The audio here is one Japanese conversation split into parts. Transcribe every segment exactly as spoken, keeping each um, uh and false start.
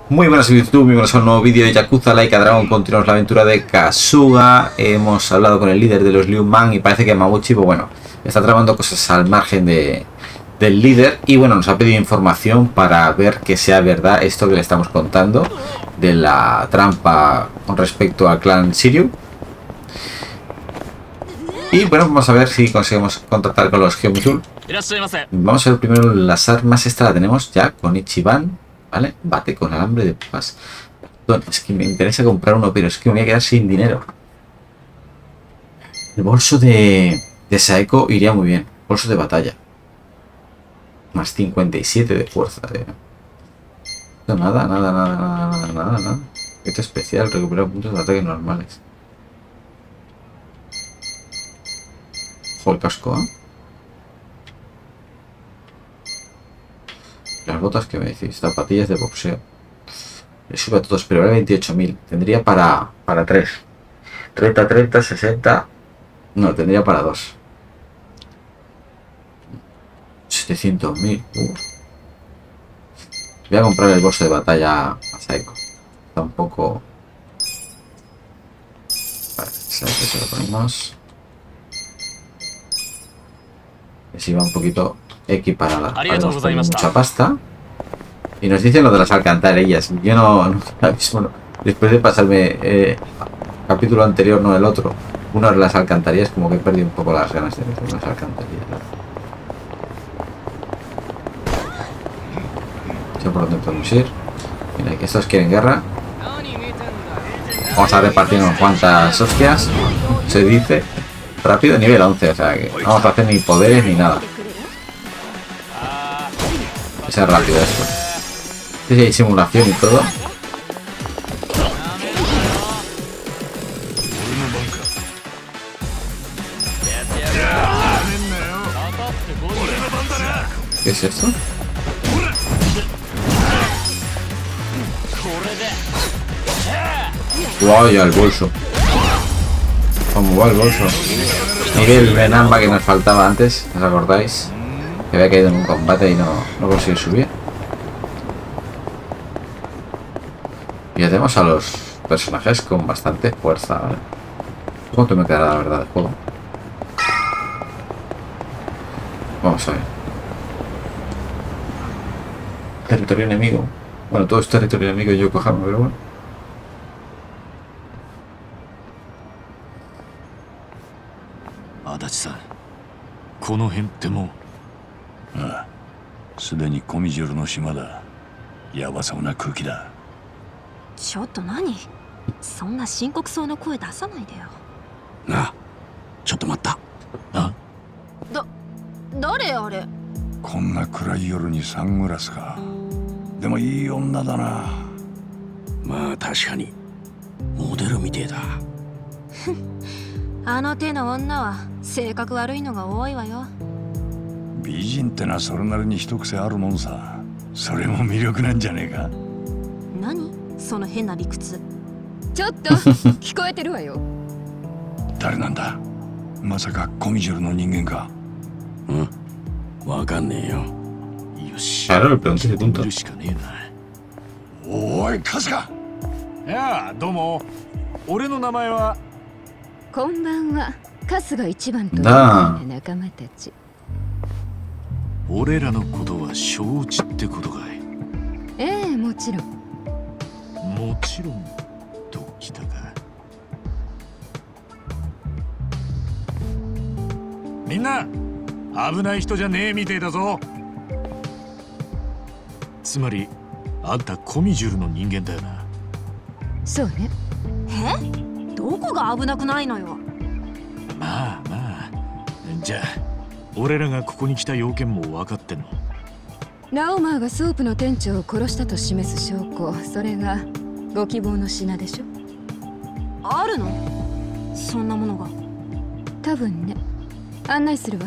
Muy buenas YouTube, bienvenidos a un nuevo vídeo de Yakuza Like a Dragon. Continuamos la aventura de Kasuga. Hemos hablado con el líder de los Liu Man y parece que Mabuchi, pues bueno, está tramando cosas al margen de, del líder. Y bueno, nos ha pedido información para ver que sea verdad esto que le estamos contando de la trampa con respecto al clan Shiryu. Y bueno, vamos a ver si conseguimos contactar con los Geomusul. Vamos a ver primero las armas. Esta la tenemos ya con Ichiban. ¿Vale? Bate con alambre de púas. Es que me interesa comprar uno, pero es que me voy a quedar sin dinero. El bolso de, de Saeko iría muy bien. Bolso de batalla. Más cincuenta y siete de fuerza. De... No, nada, nada, nada, nada, nada, nada, nada. Efecto especial, recuperar puntos de ataque normales. Ojo el casco, ¿eh? Las botas que me decís, zapatillas de boxeo. Le sube a todos, pero vale veintiocho mil. Tendría para para tres. treinta, treinta, sesenta. No, tendría para dos. setecientos mil. Uh. Voy a comprar el bolso de batalla a Saeko. Está un poco... Vale, Saeko se lo ponemos. Que si va un poquito equiparada. Vale, hemos tenido mucha pasta. Y nos dicen lo de las alcantarillas. Yo no, no bueno, después de pasarme eh, capítulo anterior, no el otro, una de las alcantarillas, como que he perdido un poco las ganas de meter unas alcantarillas. No sé por dónde podemos ir. Mira, que estos quieren guerra. Vamos a repartir unas cuantas hostias. Se dice rápido, nivel once, o sea que no vamos a hacer ni poderes ni nada. Es rápido esto. Sí, hay simulación y todo. ¿Qué es esto? Wow, ya el bolso. ¿Cómo va el bolso? Nivel Benamba que nos faltaba antes, ¿os acordáis? Que había caído en un combate y no, no consigo subir. Y ya tenemos a los personajes con bastante fuerza, ¿vale? ¿Cuánto me quedará la verdad del juego? Vamos a ver. Territorio enemigo. Bueno, todo es territorio enemigo y Yokohama, pero bueno. Adachi-san, この辺ってもう。ああ、すでにコミジュルの島だ。やばそうな空気だ。 ちょっと何？そんな深刻そうな声出さないでよ。 なあ、ちょっと待った。あ？ だ、誰あれ？ こんな暗い夜にサングラスか。でもいい女だな。まあ確かにモデルみてえだ。 あの手の女は性格悪いのが多いわよ。 美人ってのはそれなりに一癖あるもんさ。それも魅力なんじゃねえか。 何？その変な理屈。 ちょっと聞こえてるわよ。 誰なんだ？まさかコミジュルの人間か？うん、わかんねえよ。よし。 あら、pero antes de punto。 しかねえな。おい、カズカ。いや、どうも。俺の名前は。 こんばんは。春日一番と仲間たち。 俺らのことは承知ってことかい？ ええ、もちろん。 もちろんときたか。みんな危ない人じゃねえみてえだぞ。つまりあんたコミジュルの人間だよな。 そうね。 え？どこが危なくないのよ。 まあまあ、じゃあ俺らがここに来た要件も分かってんの？ ラオマーがソープの店長を殺したと示す証拠、それがご希望の品でしょ。 あるの？そんなものが。 多分ね。案内するわ。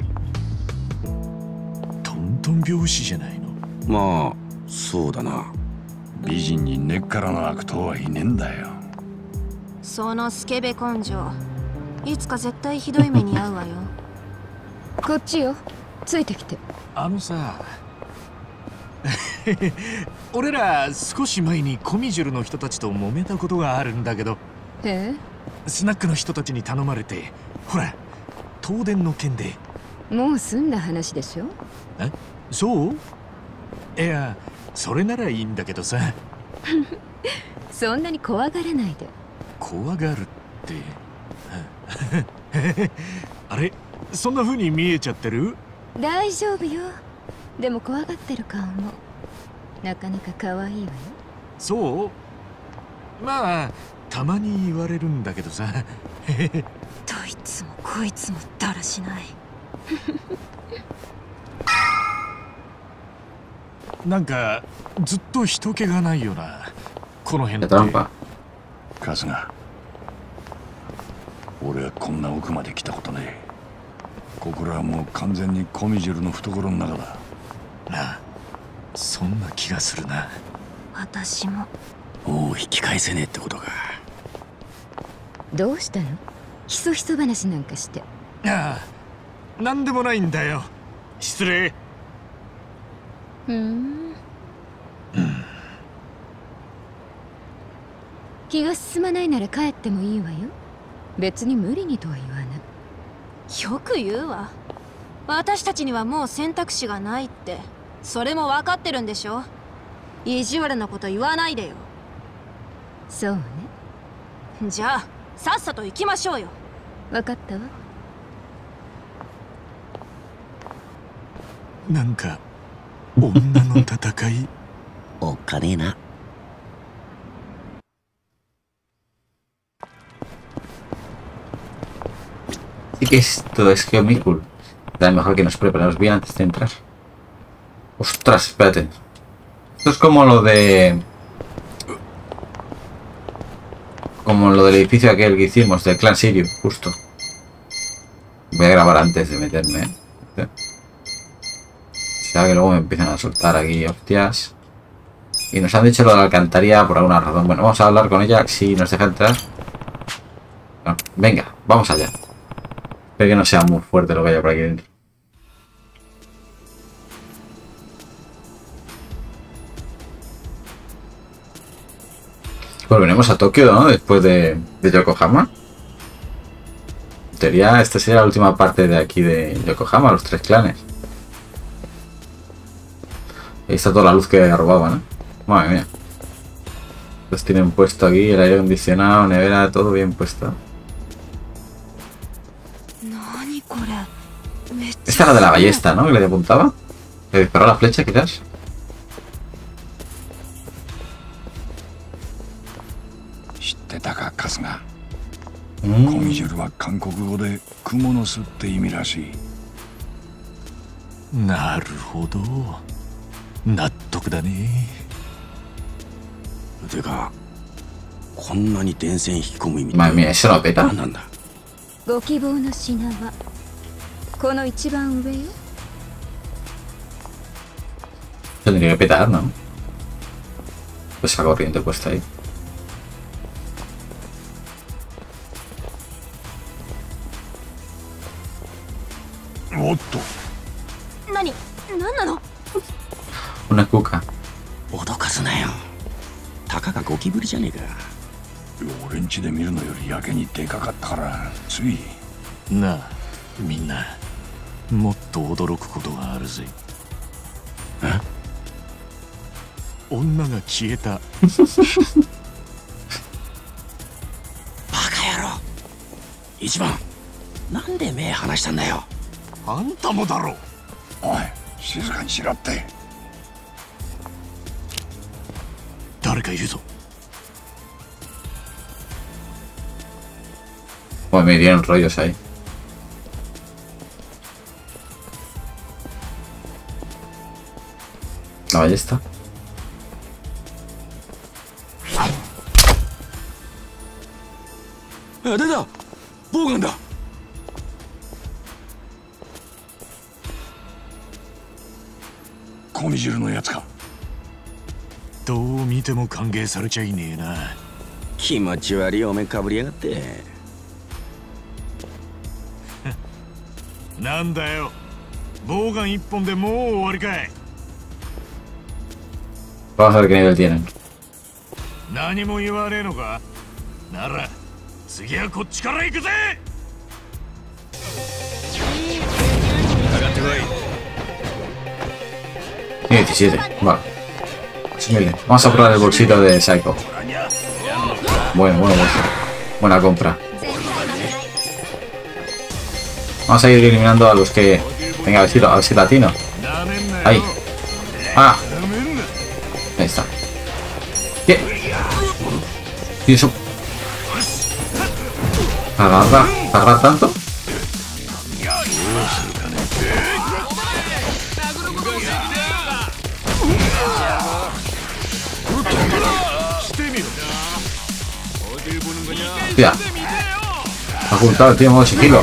トントン拍子じゃないの。まあそうだな。美人に根っからの悪党はいねえんだよ。 そのスケベ根性、いつか絶対ひどい目に遭うわよ。 こっちよ。ついてきて。 あのさ俺ら少し前にコミジュルの人たちと揉めたことがあるんだけど、 えスナックの人たちに頼まれて、ほら東電の件で。 もう済んだ話でしょ。 え、そう？いや、それならいいんだけどさ。 そんなに怖がらないで。 怖がるって。あれ、そんな風に見えちゃってる？ 大丈夫よ。でも怖がってる顔もなかなか可愛いわよ。 そう？まあたまに言われるんだけどさ。 どいつもこいつもだらしない。 なんかずっと人気がないよな、この辺って。 トランパ。 春日、俺はこんな奥まで来たことねえ。ここらはもう完全にコミジュルの懐の中だ。 なあ、そんな気がするな。 私も。 もう引き返せねえってことか。 どうしたの？ひそひそ話なんかして。 ああ、なんでもないんだよ。失礼。 ふーん。気が進まないなら帰ってもいいわよ。別に無理にとは言わない。 よく言うわ。私たちにはもう選択肢がないって。それも分かってるんでしょ。意地悪なこと言わないでよ。 そうね。 じゃあさっさと行きましょうよ。 分かったわ。 なんか女の戦い。 おっかねえな。 Sí que esto es Geomicul. Da mejor que nos preparemos bien antes de entrar. Ostras, espérate. Esto es como lo de... Como lo del edificio aquel que hicimos, del clan Sirio, justo. Voy a grabar antes de meterme, ¿eh? O sea que luego me empiezan a soltar aquí, hostias. Y nos han dicho lo de la alcantarilla por alguna razón. Bueno, vamos a hablar con ella si nos deja entrar. No, venga, vamos allá. Espero que no sea muy fuerte lo que haya por aquí dentro. Volveremos a Tokio, ¿no? Después de, de Yokohama. En teoría, esta sería la última parte de aquí de Yokohama, los tres clanes. Ahí está toda la luz que robaban, ¿eh? Madre mía. Los tienen puesto aquí, el aire acondicionado, nevera, todo bien puesto. Esta era de la ballesta, ¿no? Que le apuntaba. Le disparó la flecha, quizás. Mm. コミジュルは韓国語で蜘蛛の巣って意味らしい。 なるほど。納得だね。 てか、こんなに電線引き込む意味って Madre mía, ¿eso lo peta? 何なんだ。 ご希望の品はこの一番上よ。 Tendría que petar, ¿no? Pues esa corriente puesta ahí. ¿Nani? ¿Nani? Una cuca. 脅かすなよ。たかがゴキブリじゃねえか。 俺んちで見るのよりやけにでかかったからつい。 なあ、みんなもっと驚くことがあるぜ。 え？ 女が消えた。 バカ野郎。一番、なんで目離したんだよ。 あんたもだろ。 おい、静かにしろって。 誰かいるぞ。 Pues me dieron rollos ahí. La ballesta. ¡Ah, 出た！ボウガンだ！ コミジュルのやつか。 どう見ても歓迎されちゃいねえな。 気持ち悪いお面かぶりやがって。 なんだよ、ボウガン一本でもう終わりかい。 Vamos a ver qué nivel tienen. 何も言わねえのか。なら次はこっちから行くぜ。かかってこい。 diecisiete, vale. Vamos a probar el bolsito de Psycho. Bueno, bueno, bueno. Buena compra. Vamos a ir eliminando a los que... Venga, a ver si, a ver si latino. Ahí. Ah. Ahí está. ¿Qué? ¿Y eso? ¿Agarra? ¿Agarra tanto? Hostia. Ha ocultado el tío modo sigilo.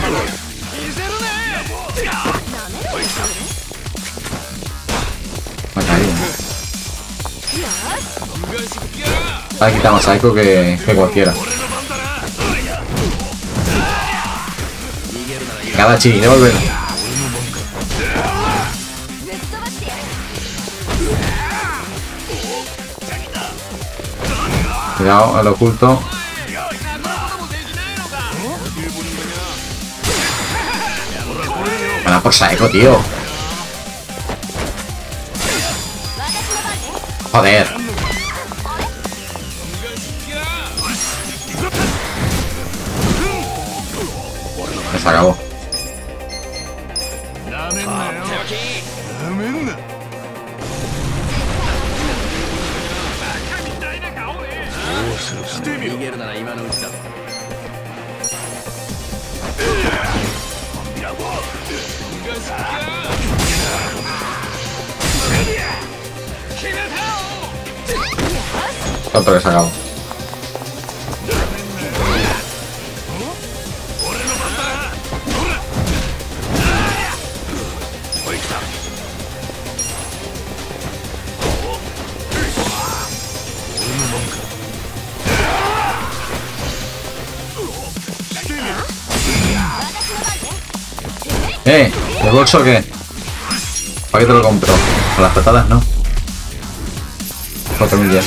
Me ha caído. Ahora quita más Psycho que, que cualquiera. Kadachi, devuelve. Cuidado, al oculto. Van a por Psycho, tío. Joder. Se acabó. Otro que se acabó. Eh, ¿el bolso o qué? ¿Para qué te lo compro? Con las patadas no. cuatro mil ya.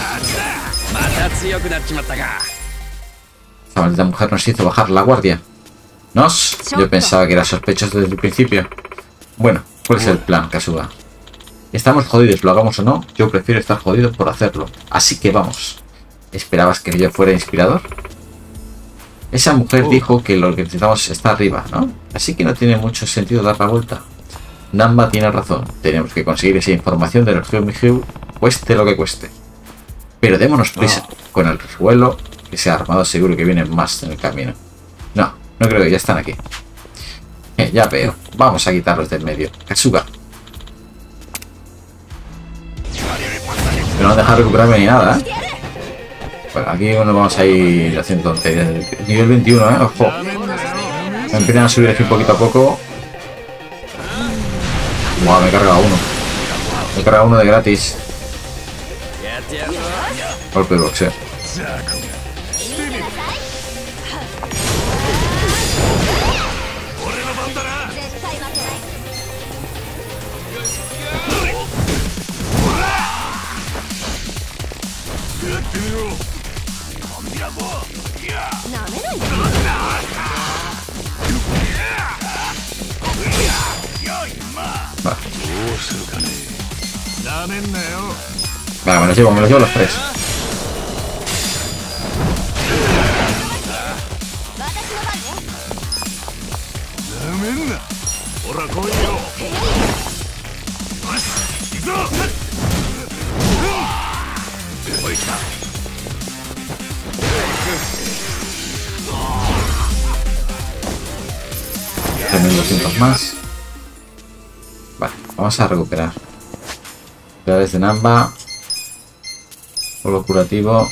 Esta maldita mujer nos hizo bajar la guardia. ¿Nos? Yo pensaba que era sospechoso desde el principio. Bueno, ¿cuál es el plan, Kasuga? Estamos jodidos, lo hagamos o no. Yo prefiero estar jodido por hacerlo. Así que vamos. ¿Esperabas que yo fuera inspirador? Esa mujer dijo que lo que necesitamos está arriba, ¿no? Así que no tiene mucho sentido dar la vuelta. Namba tiene razón. Tenemos que conseguir esa información del Geomigiu, cueste lo que cueste. Pero démonos prisa. Con el revuelo que se ha armado, seguro que vienen más en el camino. No, no creo que ya están aquí. Eh, ya veo. Vamos a quitarlos del medio. Kasuga. Pero no dejar recuperarme ni nada, ¿eh? Bueno, aquí nos vamos a ir haciendo tonterías. Nivel veintiuno, ¿eh? Ojo. Me empiezan a subir aquí poquito a poco. Buah, me he cargado uno. Me he cargado uno de gratis. Golpe de boxeo. Vale. Vale, me los llevo, me los llevo los tres. tres mil doscientos más. Vale, vamos a recuperar. Claves de Namba. Polo curativo.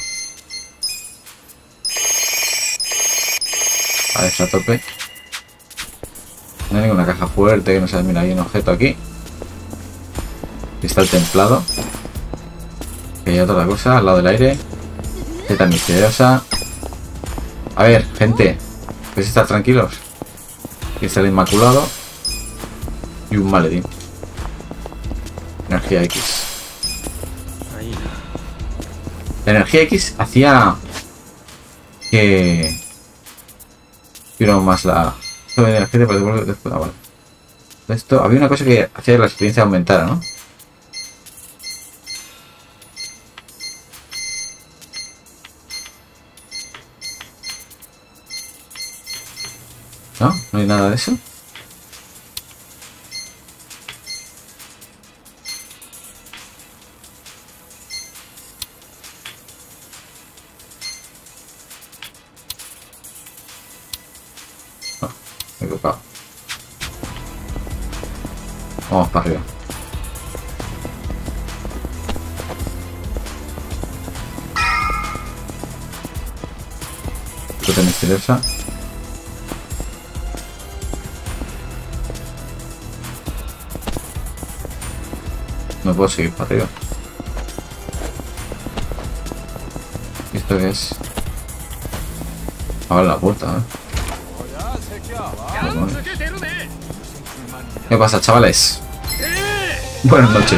Vale, está a tope. No hay ninguna caja fuerte que no se mira, hay un objeto aquí. Cristal templado. Que hay otra cosa al lado del aire. Zeta misteriosa. A ver, gente. ¿Podéis estar tranquilos? Cristal inmaculado. Y un maledín. Energía X. La energía X hacía que... Quiero más la... Esto de energía después de... después... Ah, vale. Esto... Había una cosa que hacía que la experiencia aumentara, ¿no? ¿No? ¿No hay nada de eso? No, me he equivocado. Vamos para arriba. Tú tenés cereza. No puedo seguir para arriba. ¿Y esto qué es? Abre la puerta, ¿eh? Bueno. ¿Qué pasa, chavales? Buenas noches.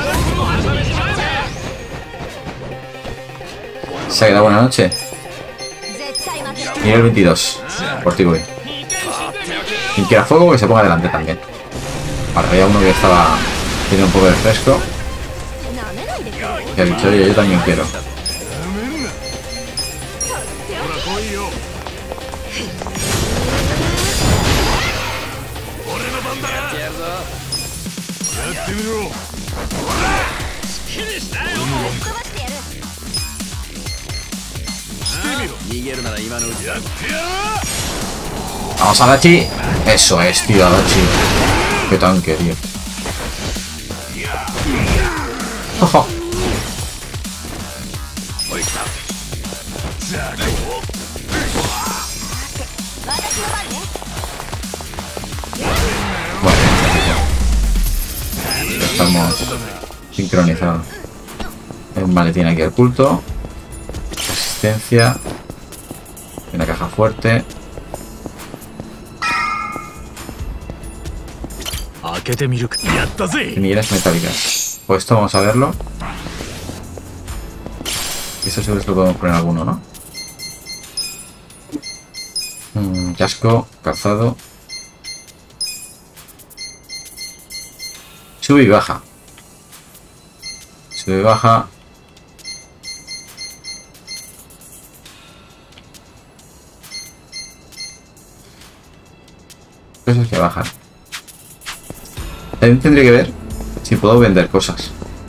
¿Se ha quedado buena noche? Nivel veintidós. Por ti voy. Quien quiera fuego, que se ponga delante también. Ahora había uno que estaba... Tiene un poco de fresco. Y ha dicho, oye, yo también quiero. Vamos a Adachi. Eso es, tío, Adachi. Qué tanque, tío. Ojo. Bueno, estamos sincronizados. Hay un maletín aquí oculto. Resistencia. Una caja fuerte. Miras metálicas. Pues esto vamos a verlo. Esto seguro que lo podemos poner alguno, ¿no? Mm, casco, calzado. Sube y baja. Sube y baja. Cosas que bajan. También tendré que ver si puedo vender cosas.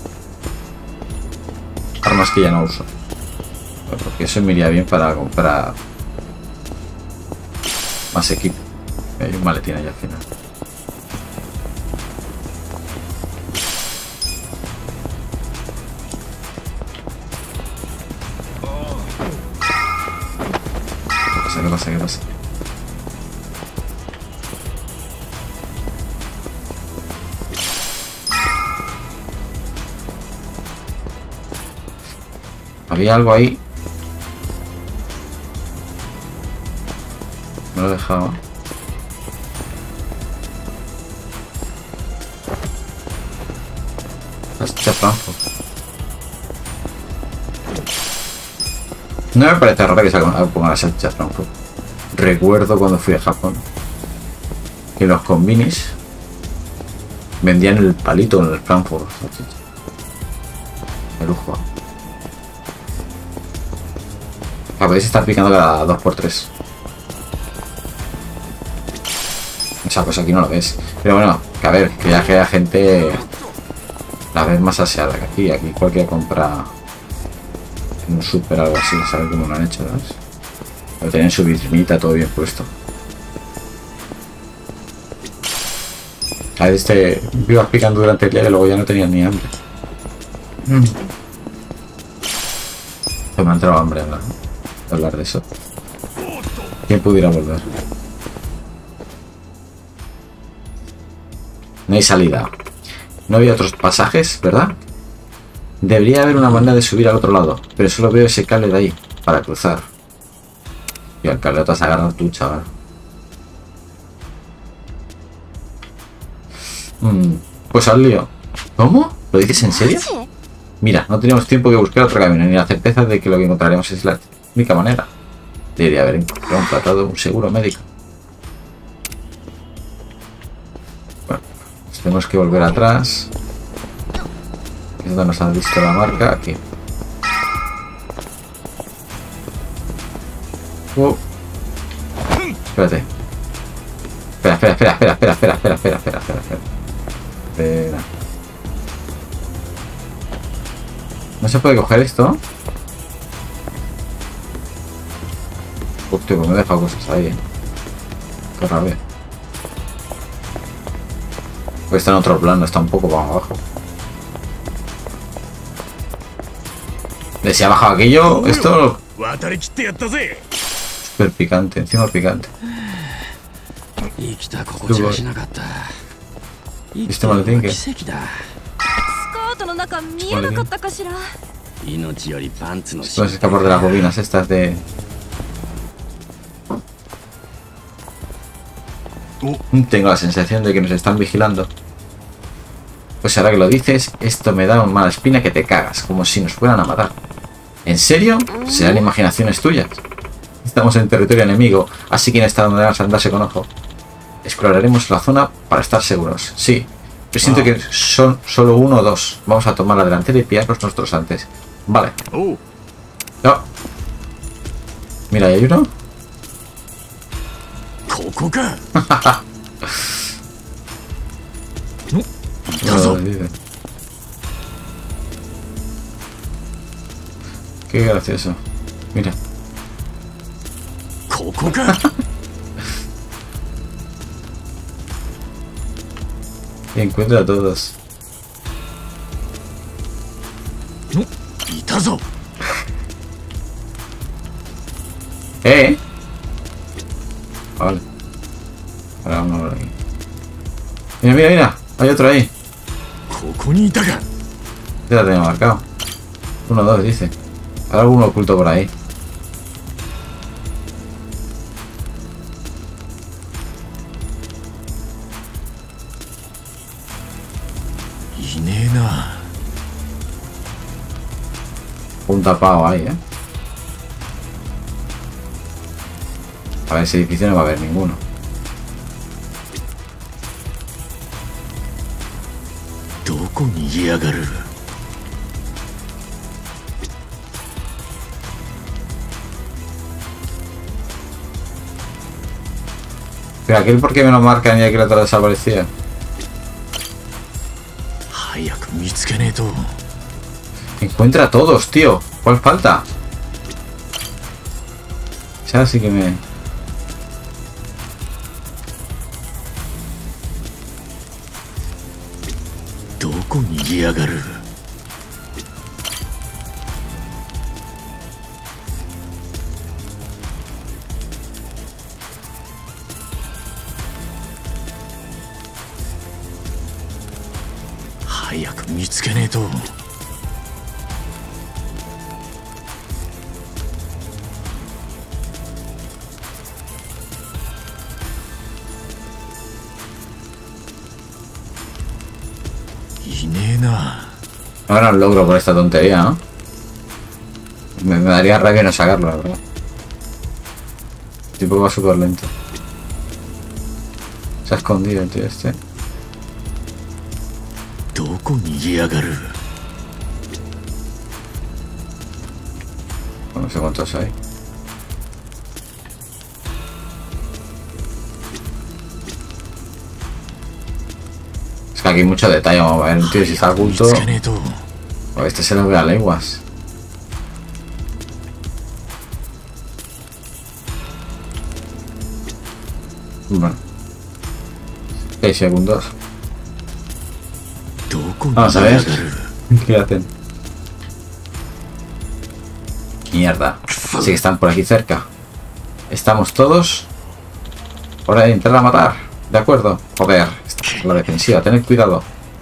Armas que ya no uso. Porque eso me iría bien para comprar más equipo. Hay un maletín ahí al final. ¿Qué pasa? ¿Qué pasa? ¿Qué pasa? Había algo ahí. Me lo he dejado. Hostia, Frankfurt. No me parece raro que se ponga la salchicha Frankfurt. Recuerdo cuando fui a Japón que los convinis vendían el palito en el Frankfurt. De lujo. La podéis estar picando cada dos por tres. Esa cosa aquí no lo ves. Pero bueno, que a ver, que ya que la gente la ves más aseada que aquí. Aquí cualquiera compra en un super algo así, ¿sabes cómo lo han hecho? ¿Sabes? Lo tienen su vitrinita todo bien puesto. A ver, este ibas picando durante el día y luego ya no tenías ni hambre. Mm. Pues me ha entrado hambre ahora, ¿no? Hablar de eso. ¿Quién pudiera volver? No hay salida. No había otros pasajes, ¿verdad? Debería haber una manera de subir al otro lado, pero solo veo ese cable de ahí para cruzar. Y al cable lo te has agarrado tú, chaval. Mm, pues al lío. ¿Cómo? ¿Lo dices en serio? Mira, no tenemos tiempo que buscar otro camino, ni la certeza de que lo que encontraremos es la única manera. Debería haber contratado un seguro médico. Bueno, pues tenemos que volver atrás. Es donde nos han visto la marca. Aquí. Oh. Espérate. Espera, espera, espera, espera, espera, espera, espera, espera, espera, espera, espera. Espera. ¿No se puede coger esto? Hostia, pues me he dejado cosas ahí, eh. Qué rabia. Pues está en otro plano, está un poco para abajo. ¿Se ha bajado aquello? Esto... Súper picante, encima picante. ¿Viste maletín qué? Puedes escapar de las bobinas estas de... Tengo la sensación de que nos están vigilando. Pues ahora que lo dices, esto me da una mala espina que te cagas, como si nos fueran a matar. ¿En serio? ¿Serán imaginaciones tuyas? Estamos en territorio enemigo, así que está donde debemos andarse con ojo. Exploraremos la zona para estar seguros. Sí, pero siento que son solo uno o dos. Vamos a tomar la delantera y pillarlos nosotros antes. Vale. No. Mira, ¿hay uno? No, qué gracioso. Mira. Y encuentra a todos. ¿Eh? Vale. Ahora vamos por aquí. Mira, mira, mira. Hay otro ahí. Ya la tenía marcado. Uno, dos, dice. Hay alguno oculto por ahí. Un tapado ahí, eh. A ver, ese edificio no va a haber ninguno. Pero aquel, ¿por qué me lo marcan y aquel otro desaparecía? Encuentra a todos, tío. ¿Cuál falta? O sea, sí que me... Ahora no logro por esta tontería, ¿no? Me, me daría rabia no sacarlo, la verdad. El tipo va súper lento. Se ha escondido el tío este. No sé cuántos hay. Es que aquí hay mucho detalle. Vamos a ver, un tío si está oculto. O este se lo ve a leguas. Bueno. seis segundos. Vamos a ver. ¿Qué hacen? Mierda. Sí que están por aquí cerca. Estamos todos. Hora de entrar a matar. De acuerdo. Joder. La defensiva. Tened cuidado.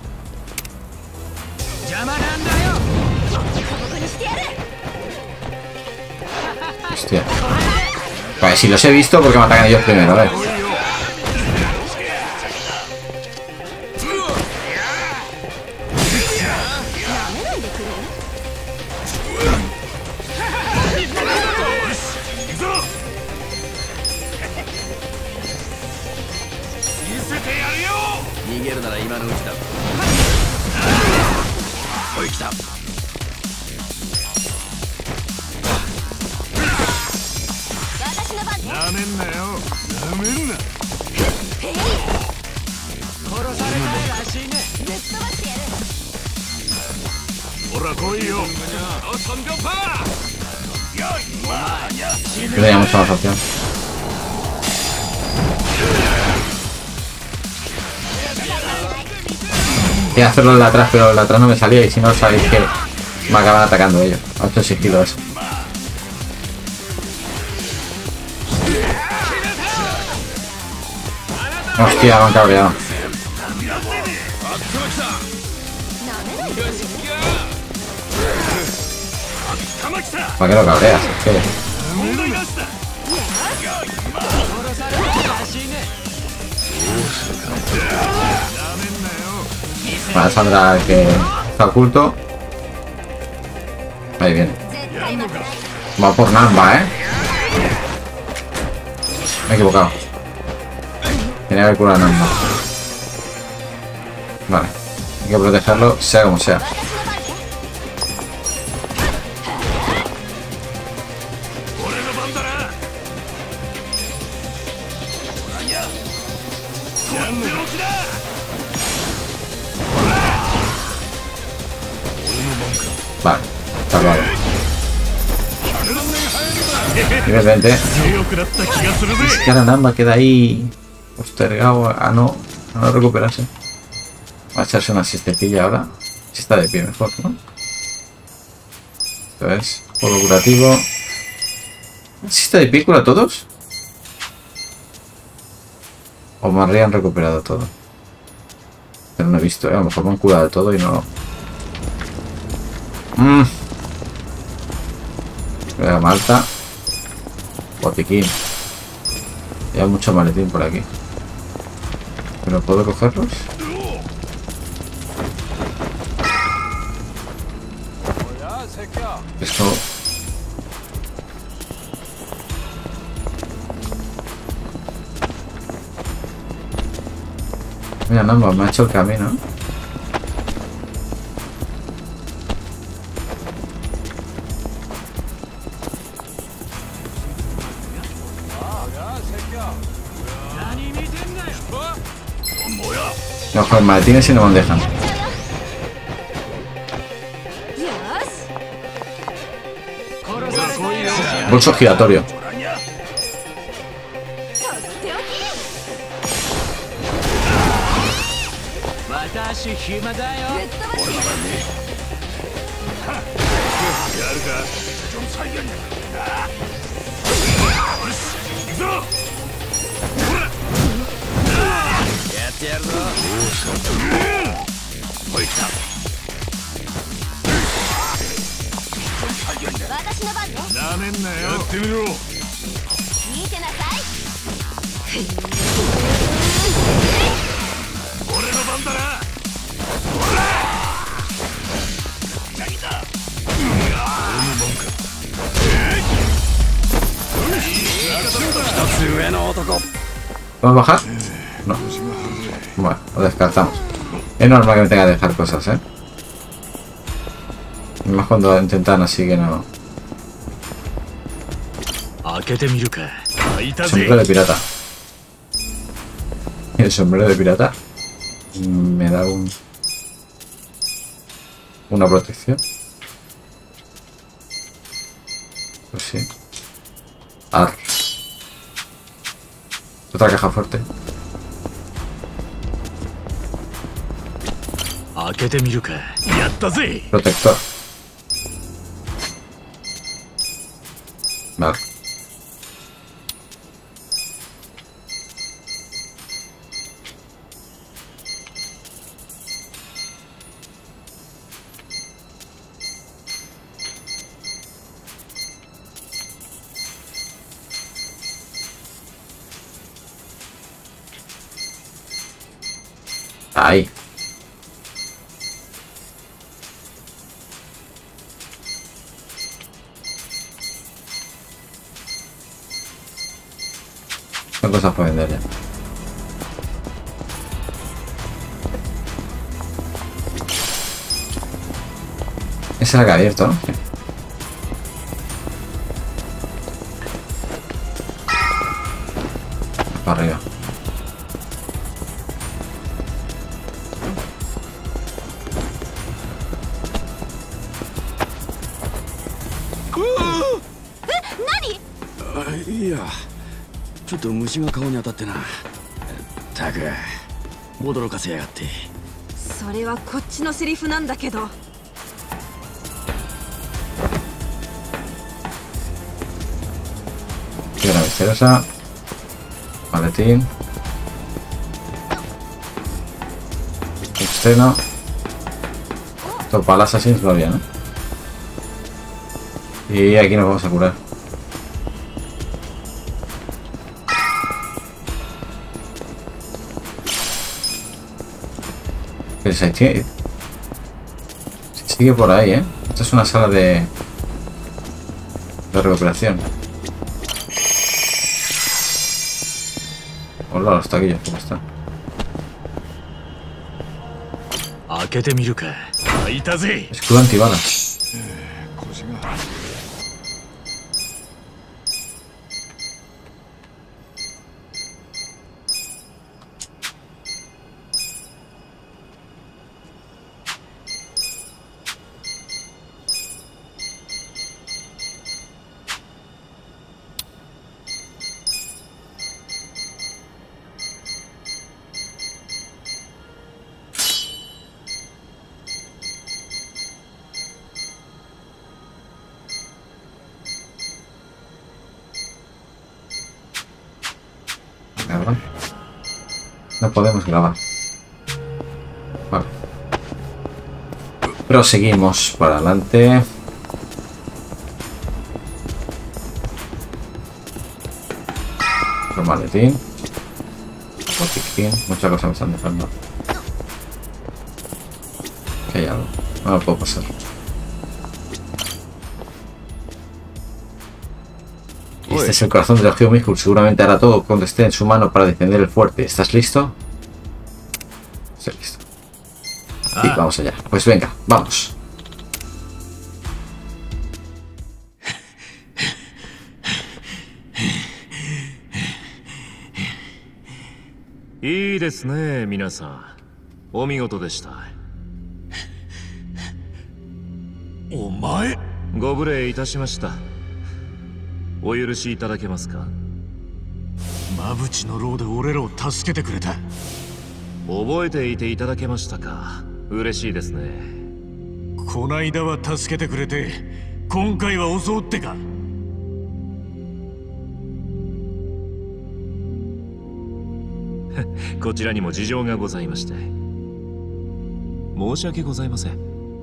Hostia. Vale, si los he visto, porque me atacan ellos primero, a ver. No tenía mucha más opción. Quería hacerlo en la atrás, pero en la atrás no me salía y si no sabéis que me acaban atacando ellos. ocho exigido eso. Hostia, me han cabreado. ¿Para qué lo cabreas? Es que... Vale, saldrá el que está oculto. Ahí viene. Va por Namba, eh. Me he equivocado. Tenía que curar a Namba. Vale. Hay que protegerlo, sea como sea. Vale, salvado. Y de repente es que ahora Namba queda ahí postergado a no, a no recuperarse. Va a echarse una siestecilla ahora. Si está de pie mejor, ¿no? Esto es polvo curativo. ¿Si está de pie cura a todos? O me habrían recuperado todo. Pero no he visto, ¿eh? A lo mejor me han curado todo y no... Mmm. Venga, Malta. Botiquín. Y hay mucho maletín por aquí. ¿Pero puedo cogerlos? Esto... Mira, no, me ha hecho el camino. No, con maletines y no me dejan. Bolso giratorio. ¿Podemos bajar? No. Bueno, lo descartamos. Es normal que me tenga que dejar cosas, ¿eh? Y más cuando intentan así que no... Sombrero de pirata. El sombrero de pirata me da un... una protección. Pues sí. Ar. Otra caja fuerte. Protector. Vale. Ahí. Son cosas para vender ya. Ese era que ha abierto, ¿no? Sí. para arriba. あ、いや、ちょっと虫が顔に当たってな。ったく驚かせやがって。 それはこっちのセリフなんだけど。 Piedra misteriosa. Maletín. Estreno. Esto para el Assassin's va bien, ¿no? Y aquí nos vamos a curar. Pero se sigue, se sigue por ahí, ¿eh? Esta es una sala de, de recuperación. Hola, los taquillos, ¿cómo están? Escudo antibalas. No podemos grabar. Vale. Proseguimos para adelante. Otro maletín. Botiquín. Muchas cosas me están dejando. Que hay algo. No lo puedo pasar. Este es el corazón de los Geomiscul. Seguramente hará todo cuando esté en su mano para defender el fuerte. ¿Estás listo? Estoy listo. Y vamos allá. Pues venga, vamos. Yですね、皆さん。お見事でした。お前、ご無礼いたしました。お許しいただけますか。馬淵の牢で俺らを助けてくれた。覚えていていただけましたか。嬉しいですね。こないだは助けてくれて、今回は襲うってか。こちらにも事情がございまして。申し訳ございません。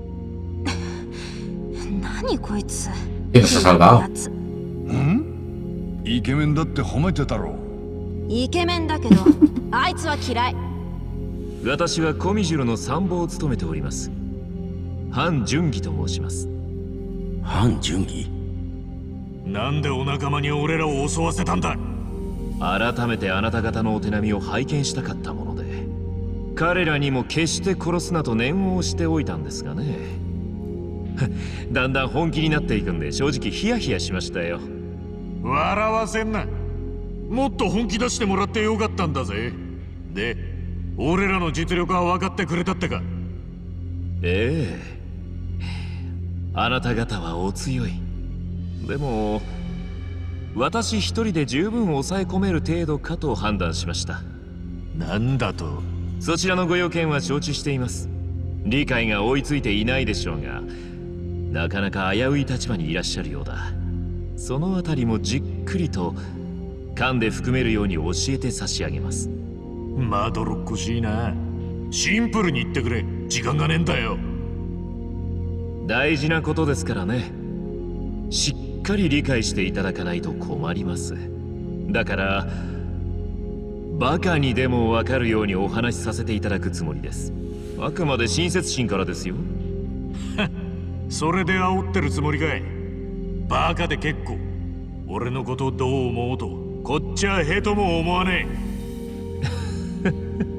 何こいつ。 ¿Quién se ha salvado? ん？イケメンだって褒めてたろ。 イケメンだけど、あいつは嫌い。 私はコミジュロの参謀を務めております。ハン・ジュンギと申します。 ハン・ジュンギ？ なんでお仲間に俺らを襲わせたんだ。改めてあなた方のお手並みを拝見したかったもので、彼らにも決して殺すなと念をしておいたんですがね。だんだん本気になっていくんで正直ヒヤヒヤしましたよ。笑わせんな。もっと本気出してもらってよかったんだぜ。で、俺らの実力は分かってくれたってか。ええ、あなた方はお強い。でも私一人で十分抑え込める程度かと判断しました。なんだと。そちらのご用件は承知しています。理解が追いついていないでしょうが、なかなか危うい立場にいらっしゃるようだ。そのあたりもじっくりと噛んで含めるように教えて差し上げます。まどろっこしいな。シンプルに言ってくれ。時間がねえんだよ。大事なことですからね。しっかり理解していただかないと困ります。だからバカにでもわかるようにお話しさせていただくつもりです。あくまで親切心からですよ。それで煽ってるつもりかい。バカで結構。俺のことをどう思おうとこっちはへとも思わねえ。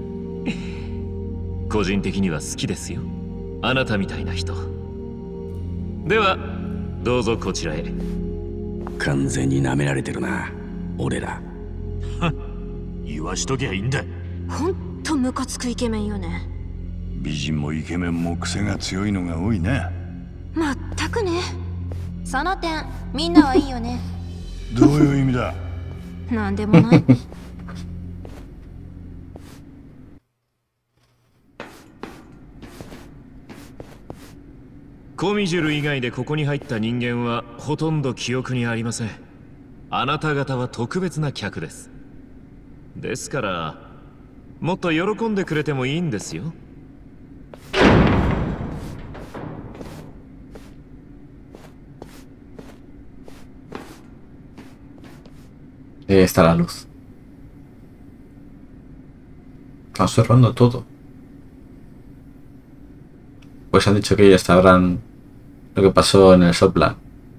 個人的には好きですよ、あなたみたいな人。ではどうぞこちらへ。 完全に舐められてるな、俺ら。 言わしときゃいいんだ。 ほんとムカつくイケメンよね。 美人もイケメンも癖が強いのが多いね。 まったくね。その点みんなはいいよね。 どういう意味だ？ なんでもない。 コミジュル以外でここに入った人間はほとんど記憶にありません。あなた方は特別な客です。ですからもっと喜んでくれてもいいんですよ。 Ahí está la luz. Están observando todo. Pues han dicho que ellos sabrán lo que pasó en el Soplan.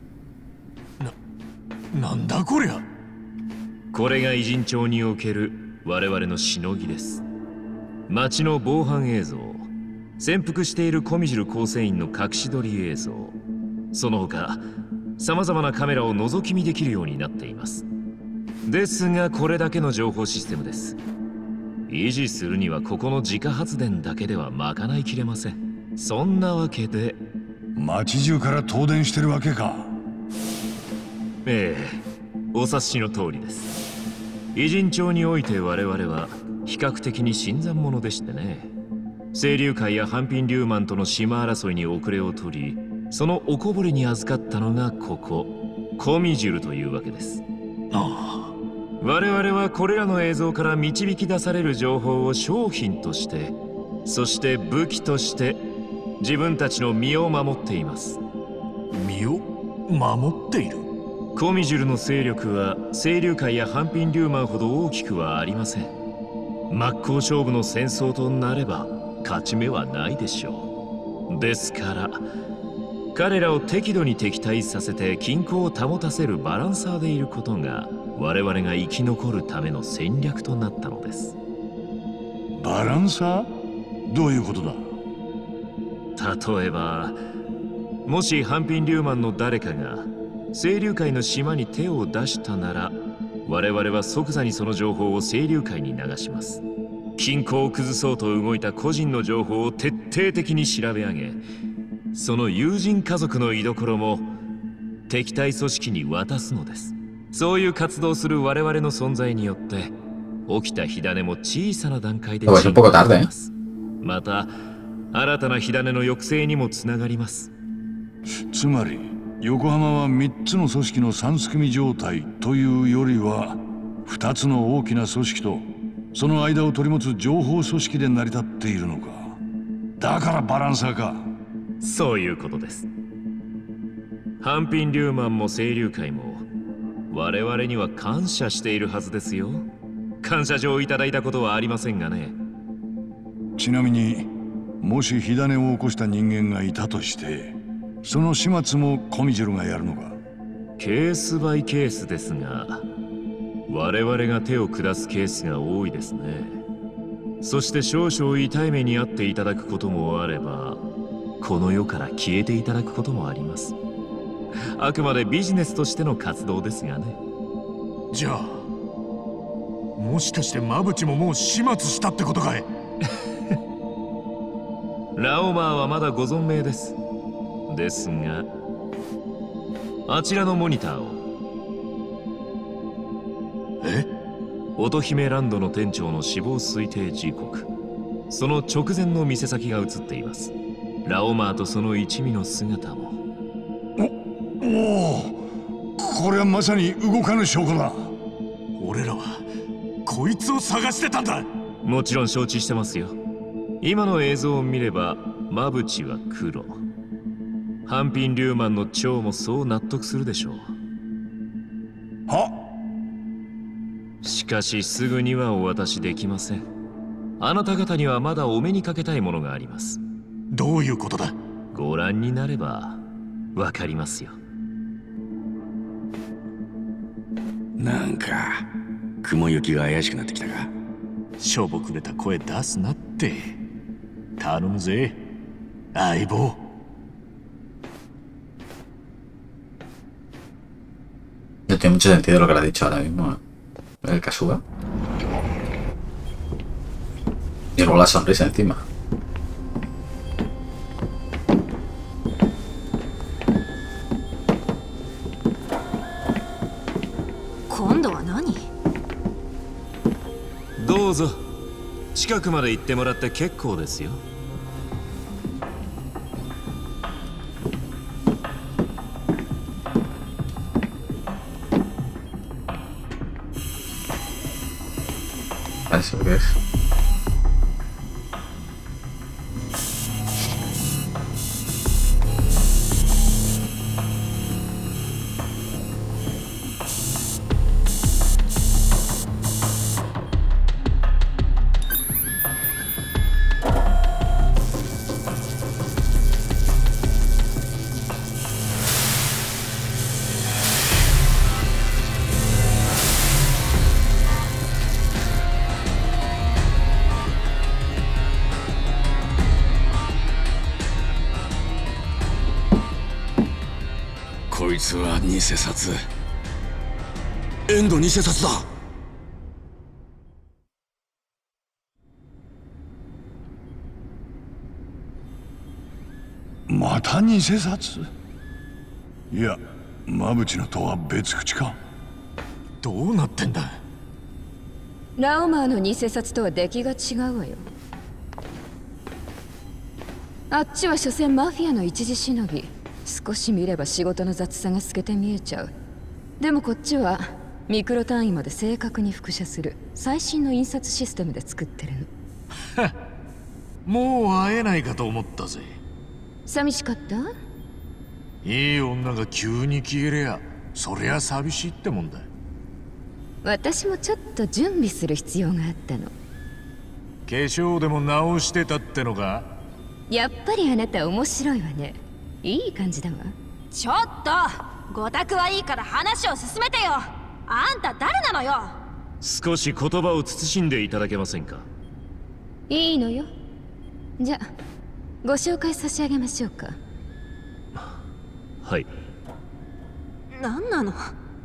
なんだこりゃ。これが偉人町における我々のしのぎです。町の防犯映像、潜伏しているコミジュル構成員の隠し撮り映像、その他さまざまなカメラを覗き見できるようになっています。ですがこれだけの情報システムです。維持するにはここの自家発電だけでは賄いきれません。そんなわけで町中から東電してるわけか。 ええ、お察しの通りです。偉人町において我々は比較的に新参者でしてね。清流会や半品竜マンとの島争いに遅れを取り、そのおこぼれに預かったのがここコミジュルというわけです。ああ、我々はこれらの映像から導き出される情報を商品として、そして武器として自分たちの身を守っています。身を守っている？コミジュルの勢力は清流会や半品竜マンほど大きくはありません。真っ向勝負の戦争となれば勝ち目はないでしょう。ですから彼らを適度に敵対させて均衡を保たせるバランサーでいることが我々が生き残るための戦略となったのです。 バランサー？どういうことだ？ 例えばもし半品竜マンの誰かが清流会の島に手を出したなら、我々は即座にその情報を清流会に流します。均衡を崩そうと動いた個人の情報を徹底的に調べ上げ、その友人家族の居所も敵対組織に渡すのです。そういう活動する我々の存在によって起きた火種も小さな段階で沈められます。また新たな火種の抑制にもつながります。 つまり横浜はみっつの組織の三すくみ状態というよりはふたつの大きな組織とその間を取り持つ情報組織で成り立っているのか。だからバランサーか。 そういうことです。半品竜マンも清流会も我々には感謝しているはずですよ。感謝状をいただいたことはありませんがね。 ちなみにもし火種を起こした人間がいたとしてその始末もコミジュルがやるのか？ ケースバイケースですが我々が手を下すケースが多いですね。そして少々痛い目に遭っていただくこともあればこの世から消えていただくこともあります。あくまでビジネスとしての活動ですがね。 じゃあもしかしてマブチももう始末したってことかい？ ラオマーはまだご存命です。ですがあちらのモニターを。 え？ 乙姫ランドの店長の死亡推定時刻、その直前の店先が映っています。ラオマーとその一味の姿も。 おお、これはまさに動かぬ証拠だ。 俺らはこいつを探してたんだ。 もちろん承知してますよ。今の映像を見ればマブチは黒、半品竜マンの長もそう納得するでしょう。 は？ しかしすぐにはお渡しできません。あなた方にはまだお目にかけたいものがあります。 どういうことだ？ ご覧になればわかりますよ。 なんか雲行きが怪しくなってきたか。 しょぼくれた声出すなって。頼むぜ相棒。 No tiene mucho sentido lo que le ha dicho ahora mismo, ¿eh? El Kasuga. Y luego la sonrisa encima. ¿Kondo wa nani? どうぞ近くまで行ってもらって結構ですよ。 Eso que es. こいつは偽札。エンド偽札だ。 また偽札？いや、馬淵のとは別口か。 どうなってんだ。 ラオマーの偽札とは出来が違うわよ。あっちは所詮マフィアの一時しのぎ。少し見れば仕事の雑さが透けて見えちゃう。でもこっちはミクロ単位まで正確に複写する最新の印刷システムで作ってるの。 もう会えないかと思ったぜ。 寂しかった？ いい女が急に消えりゃそりゃ寂しいってもんだ。 私もちょっと準備する必要があったの。 化粧でも直してたってのか。 やっぱりあなた面白いわね。いい感じだわ。 ちょっとごたくはいいから話を進めてよ。あんた誰なのよ。 少し言葉を慎んでいただけませんか。 いいのよ。じゃあご紹介差し上げましょうか。 はい。 何なの。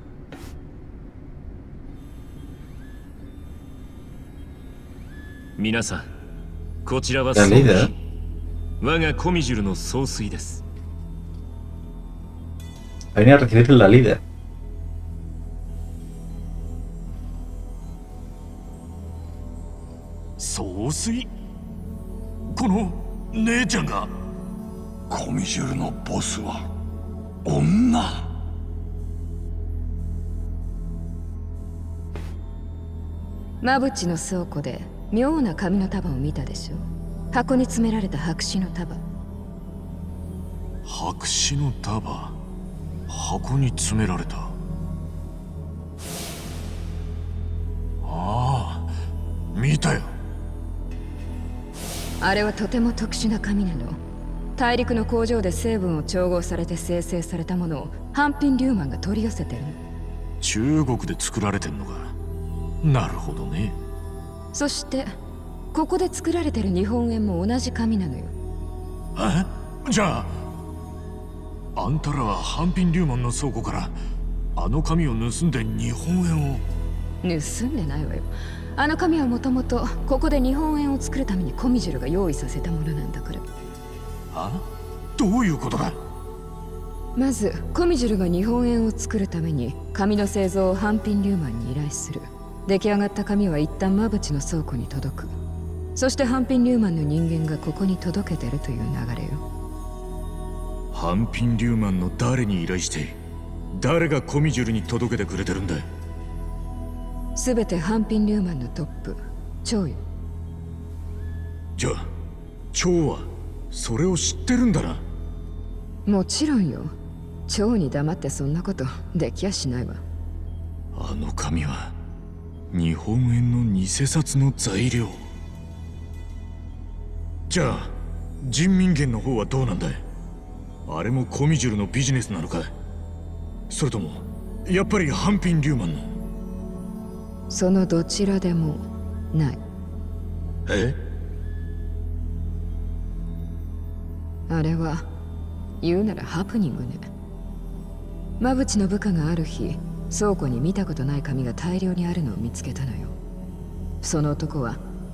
皆さん、こちらは総帥。 我がコミジュルの総帥です。 Venía a recibir la líder. 総帥？この姉ちゃんが？ コミジュルのボスは女？ 馬淵の倉庫で妙な紙の束を見たでしょ。箱に詰められた白紙の束。 白紙の束、箱に詰められた。ああ、見たよ。 あれはとても特殊な紙なの。大陸の工場で成分を調合されて生成されたものをハンピン・リューマンが取り寄せてるの。 中国で作られてんのか。なるほどね。 そしてここで作られてる日本円も同じ紙なのよ。 え？じゃああんたらはハンピン・リューマンの倉庫からあの紙を盗んで日本円を。 盗んでないわよ。あの紙はもともとここで日本円を作るためにコミジュルが用意させたものなんだから。 あ？どういうことだ？ まずコミジュルが日本円を作るために紙の製造をハンピン・リューマンに依頼する。出来上がった紙は一旦馬淵の倉庫に届く。そしてハンピン・リューマンの人間がここに届けてるという流れよ。 ハンピン・リューマンの誰に依頼して誰がコミジュルに届けてくれてるんだ？ すべてハンピン・リューマンのトップ、チョウよ。 じゃあチョウはそれを知ってるんだな。 もちろんよ。チョウに黙ってそんなことできやしないわ。 あの紙は日本円の偽札の材料。じゃあ人民元の方はどうなんだい？あれもコミジュルのビジネスなのか？それともやっぱりハンピン・リューマンの？ そのどちらでもない。 え？ あれは言うならハプニングね。馬淵の部下がある日倉庫に見たことない紙が大量にあるのを見つけたのよ。その男は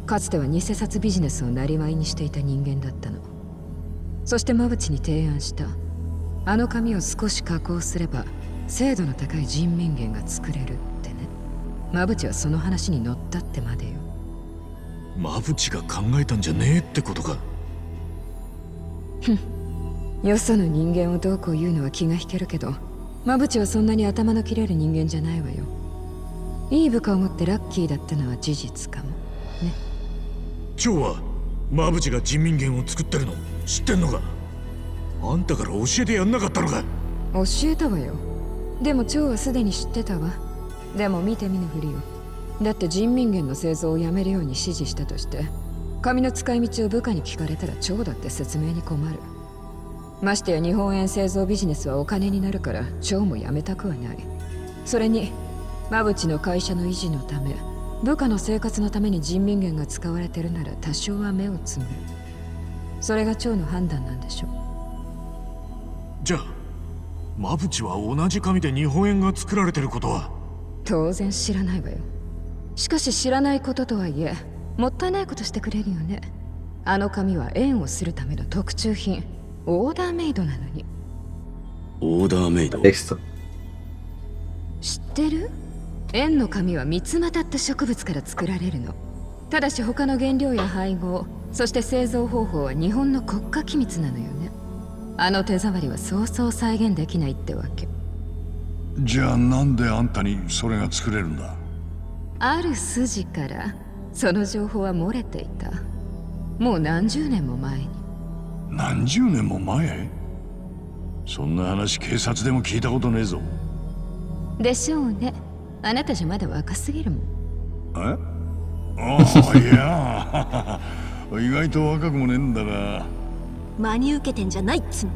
かつては偽札ビジネスを生業にしていた人間だったの。そして馬淵に提案した。あの紙を少し加工すれば精度の高い人民元が作れるってね。馬淵はその話に乗ったってまでよ。 馬淵が考えたんじゃねえってことか。 ふん、よその人間をどうこう言うのは気が引けるけど、馬淵はそんなに頭の切れる人間じゃないわよ。いい部下を持ってラッキーだったのは事実かもね。 蝶は馬淵が人民元を作ってるの知ってんのか。あんたから教えてやんなかったのか。 教えたわよ。でも蝶はすでに知ってたわ。でも見て見ぬふりよ。だって人民元の製造をやめるように指示したとして紙の使い道を部下に聞かれたら蝶だって説明に困る。ましてや日本円製造ビジネスはお金になるから蝶もやめたくはない。それに馬淵の会社の維持のため部下の生活のために人民元が使われてるなら多少は目をつむる。それが蝶の判断なんでしょう。 じゃあ馬淵は同じ紙で日本円が作られてることは当然知らないわよ。しかし知らないこととはいえもったいないことしてくれるよね。あの紙は円をするための特注品、オーダーメイドなのに。 オーダーメイド。 テキスト。 知ってる？円の紙は三つ股って植物から作られるの。ただし他の原料や配合、そして製造方法は日本の国家機密なのよね。あの手触りはそうそう再現できないってわけ。 じゃあなんであんたにそれが作れるんだ。 ある筋からその情報は漏れていた。もう何十年も前に。 何十年も前？そんな話警察でも聞いたことねえぞ。 でしょうね。あなたじゃまだ若すぎるもん。 え？ああ、いや意外と若くもねえんだが。 真に受けてんじゃないっつも。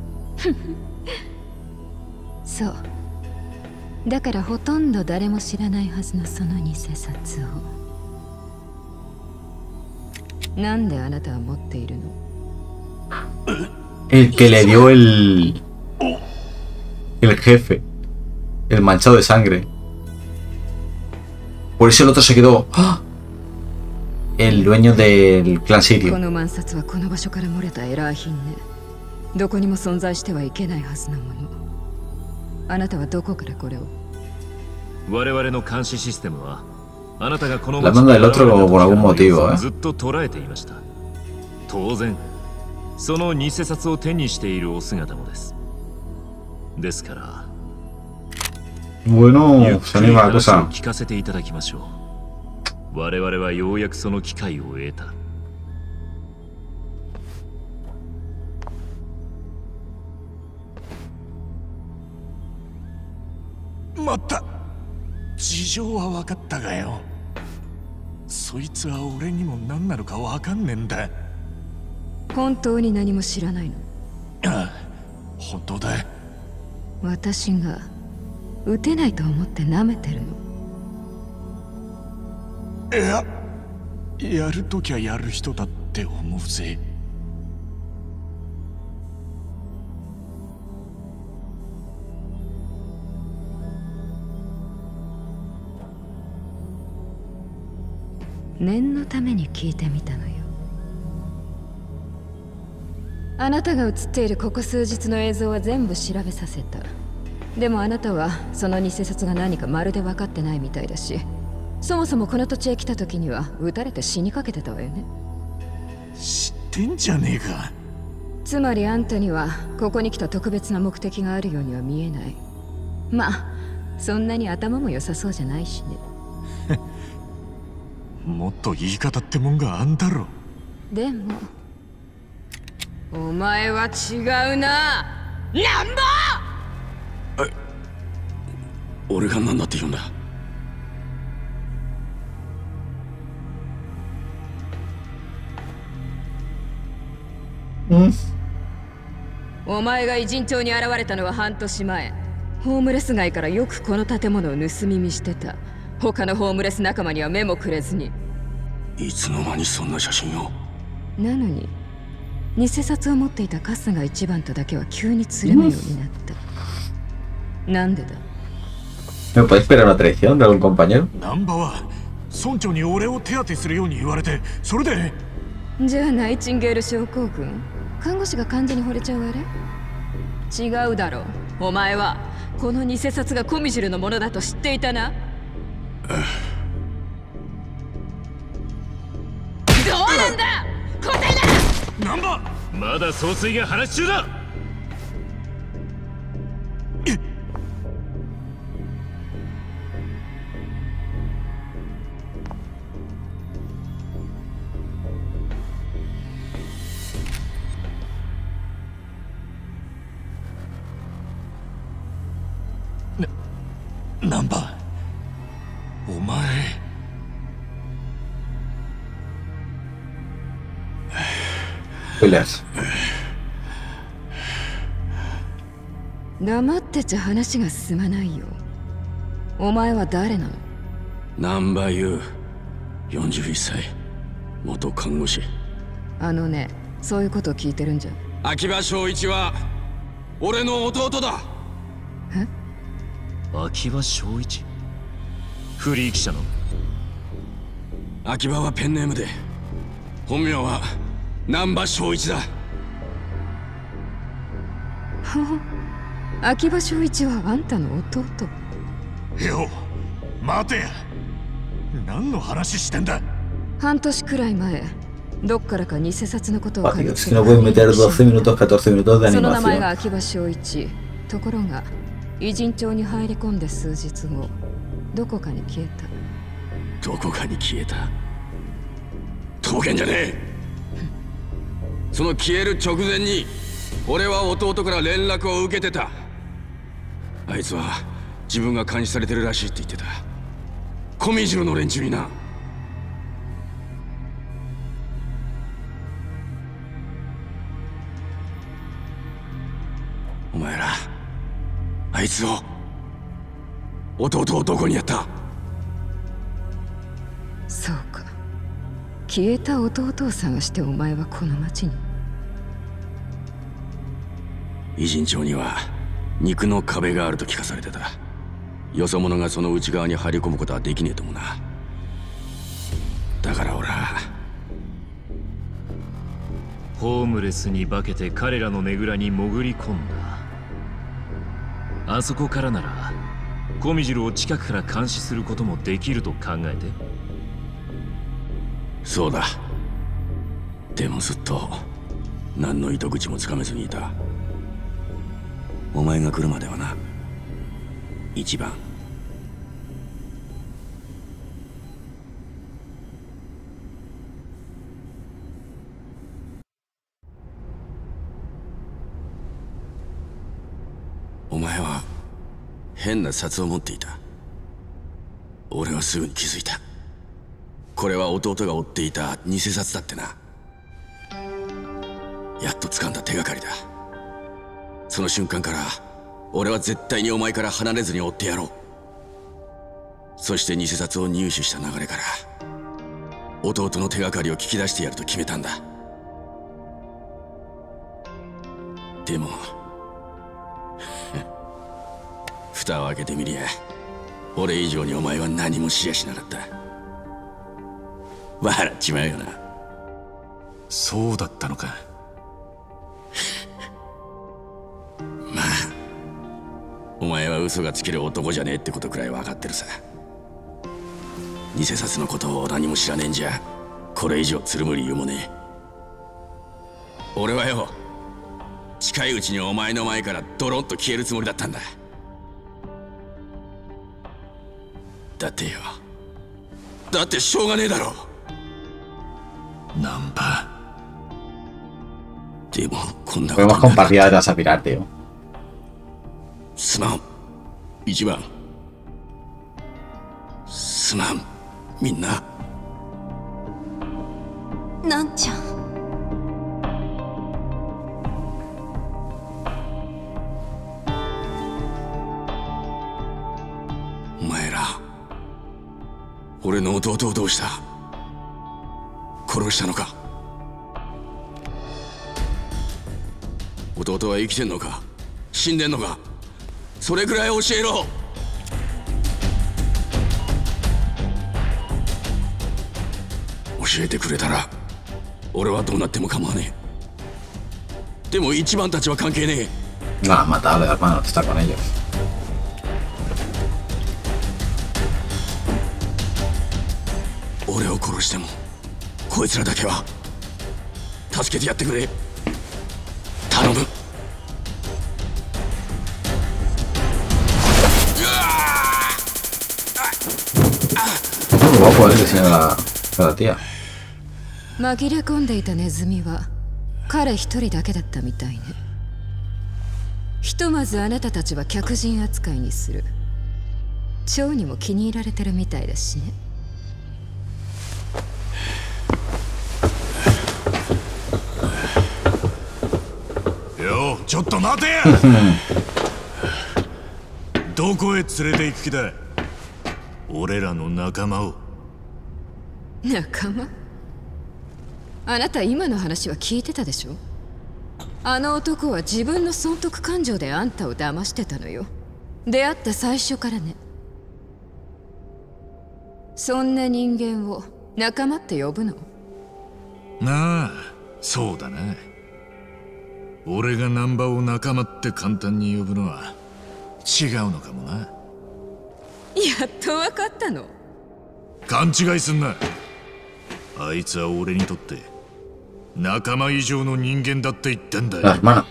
そう。だからほとんど誰も知らないはずのその偽札をなんであなたは持っているの？ El que le dio el el jefe, el manchado de sangre. Por eso el otro se quedó. ¡Ah! El dueño del clan sirio. この万札はこの場所から漏れたエラー品ね。どこにも存在してはいけないはずなもの。あなたはどこからこれを？ 我々の監視システムはあなたがこの La manda del otro por algún motivo, ずっと捉えていました。当然その偽札を手にしているお姿もです。ですから Bueno, se anima la cosa. 聞かせていただきましょう。我々はようやくその機会を得た。 また事情は分かったがよ。そいつは俺にも何なのか分かんねえんだ。 本当に何も知らないの？ ああ、本当だ。 私が撃てないと思って舐めてるの？ いや、やるときゃやる人だって思うぜ。 念のために聞いてみたのよ。あなたが映っているここ数日の映像は全部調べさせた。でもあなたはその偽札が何かまるで分かってないみたいだし、そもそもこの土地へ来た時には撃たれて死にかけてたわよね。 知ってんじゃねえか。 つまりあんたにはここに来た特別な目的があるようには見えない。まあそんなに頭も良さそうじゃないしね。 もっと言い方ってもんがあんだろ。 でもお前は違うな、ランボー。 え、俺が何だって言うんだ。 うんお前が偉人町に現れたのは半年前。ホームレス街からよくこの建物を盗み見してた。他のホームレス仲間には目もくれずに。 いつの間にそんな写真を。 なのに偽札を持っていた春日一番とだけは急につるむようになった。なんでだ？ ¿Me puede esperar una traición de algún compañero? ナンバは村長に俺を手当てするように言われて、それで。 じゃあナイチンゲール症候群、看護師が患者に惚れちゃうあれ？違うだろう。お前はこの偽札がコミジュルのものだと知っていたな。どうなんだ答えだ。 ナンバまだ総帥が話中だ。 ナンバお前。 黙ってちゃ話が進まないよ。お前は誰なの？ 南波優、よんじゅういっさい、元看護師。 あのね、そういうこと聞いてるんじゃ。 秋葉正一は俺の弟だ。 え？ 秋葉正一？フリー記者の？ 秋葉はペンネームで、本名は南波正一だ。 秋葉正一はあんたの弟？ よ、待てや。何の話してんだ。 半年くらい前、どっからか偽札のことを書いて、 si no pueden meter doce minutos, catorce minutos de その名前が animación. 秋葉正一。ところが偉人帳に入り込んで数日後、どこかに消えた。 どこかに消えた。当然じゃねえ。その消える直前に俺は弟から連絡を受けてた。あいつは自分が監視されてるらしいって言ってた。コミジュルの連中にな。お前らあいつを、弟をどこにやった？ そうか、消えた弟を探してお前はこの町に。 偉人帳には肉の壁があると聞かされてた。よそ者がその内側に入り込むことはできねえともな。だから俺はホームレスに化けて彼らのねぐらに潜り込んだ。あそこからならコミジュルを近くから監視することもできると考えて。 そうだ。でもずっと何の糸口もつかめずにいた。お前が来るまではな。一番。お前は変な札を持っていた。俺はすぐに気づいた。これは弟が追っていた偽札だってな。やっと掴んだ手がかりだ。その瞬間から俺は絶対にお前から離れずに追ってやろう。そして偽札を入手した流れから弟の手がかりを聞き出してやると決めたんだ。でも蓋を開けてみりゃ、俺以上にお前は何もしやしなかった。笑っちまうよな。 そうだったのか。 まあお前は嘘がつける男じゃねえってことくらい分かってるさ。偽札のことを何も知らねえんじゃこれ以上つるむ理由もねえ。俺はよ、近いうちにお前の前からドロンと消えるつもりだったんだ。だってよ、だってしょうがねえだろ。 ナンバでもこんなこと Podemos compartir atrás a pirar, tío. すまん一番。すまんみんな。 なんちゃん。 お前ら俺の弟をどうした？殺したのか？弟は生きてんのか死んでんのか、それぐらい教えろ。 教えてくれたら俺はどうなっても構わねえ。でも一番たちは関係ねえ。 No, mata al hermano, está con ellos. 俺を殺してもこいつらだけは助けてやってくれ。頼む。 Muy guapo el diseño de la, de la tía. 紛れ込んでいたネズミは彼一人だけだったみたいね。ひとまずあなたたちは客人扱いにする。蝶にも気に入られてるみたいだしね。 よう、ちょっと待てやどこへ連れて行く気だ。俺らの仲間を。 仲間？あなた今の話は聞いてたでしょ。あの男は自分の損得感情であんたを騙してたのよ。出会った最初からね。そんな人間を仲間って呼ぶの？ なあ、そうだな。俺がナンバを仲間って簡単に呼ぶのは違うのかもな。 やっと分かったの？ 勘違いすんな。あいつは俺にとって仲間以上の人間だって言ってんだよ。 La hermana.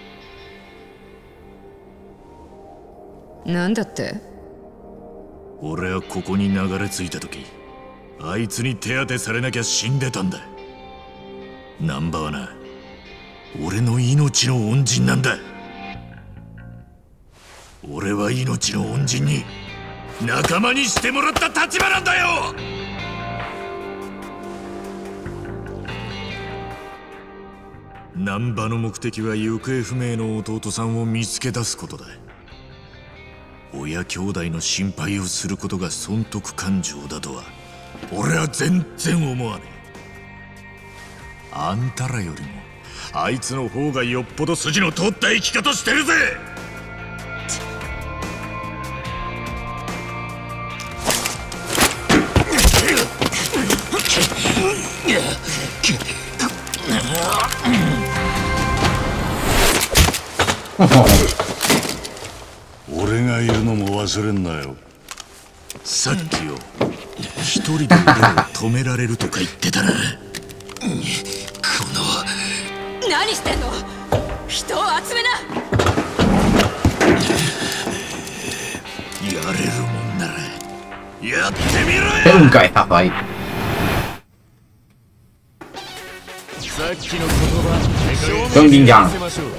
なんだって？ 俺はここに流れ着いた時、あいつに手当てされなきゃ死んでたんだ。ナンバはな、俺の命の恩人なんだ。俺は命の恩人に仲間にしてもらった立場なんだよ。ナンバの目的は行方不明の弟さんを見つけ出すことだ。親兄弟の心配をすることが損得感情だとは俺は全然思わねえ。あんたらよりもあいつの方がよっぽど筋の通った生き方してるぜ。俺がいるのも忘れんなよ。さっきよ、一人で俺を止められるとか言ってたな。この何してんの？人を集めな。 やれるもんならやってみろよ。 Un cabezazo ahí. さっきの言葉、 Don Gingan.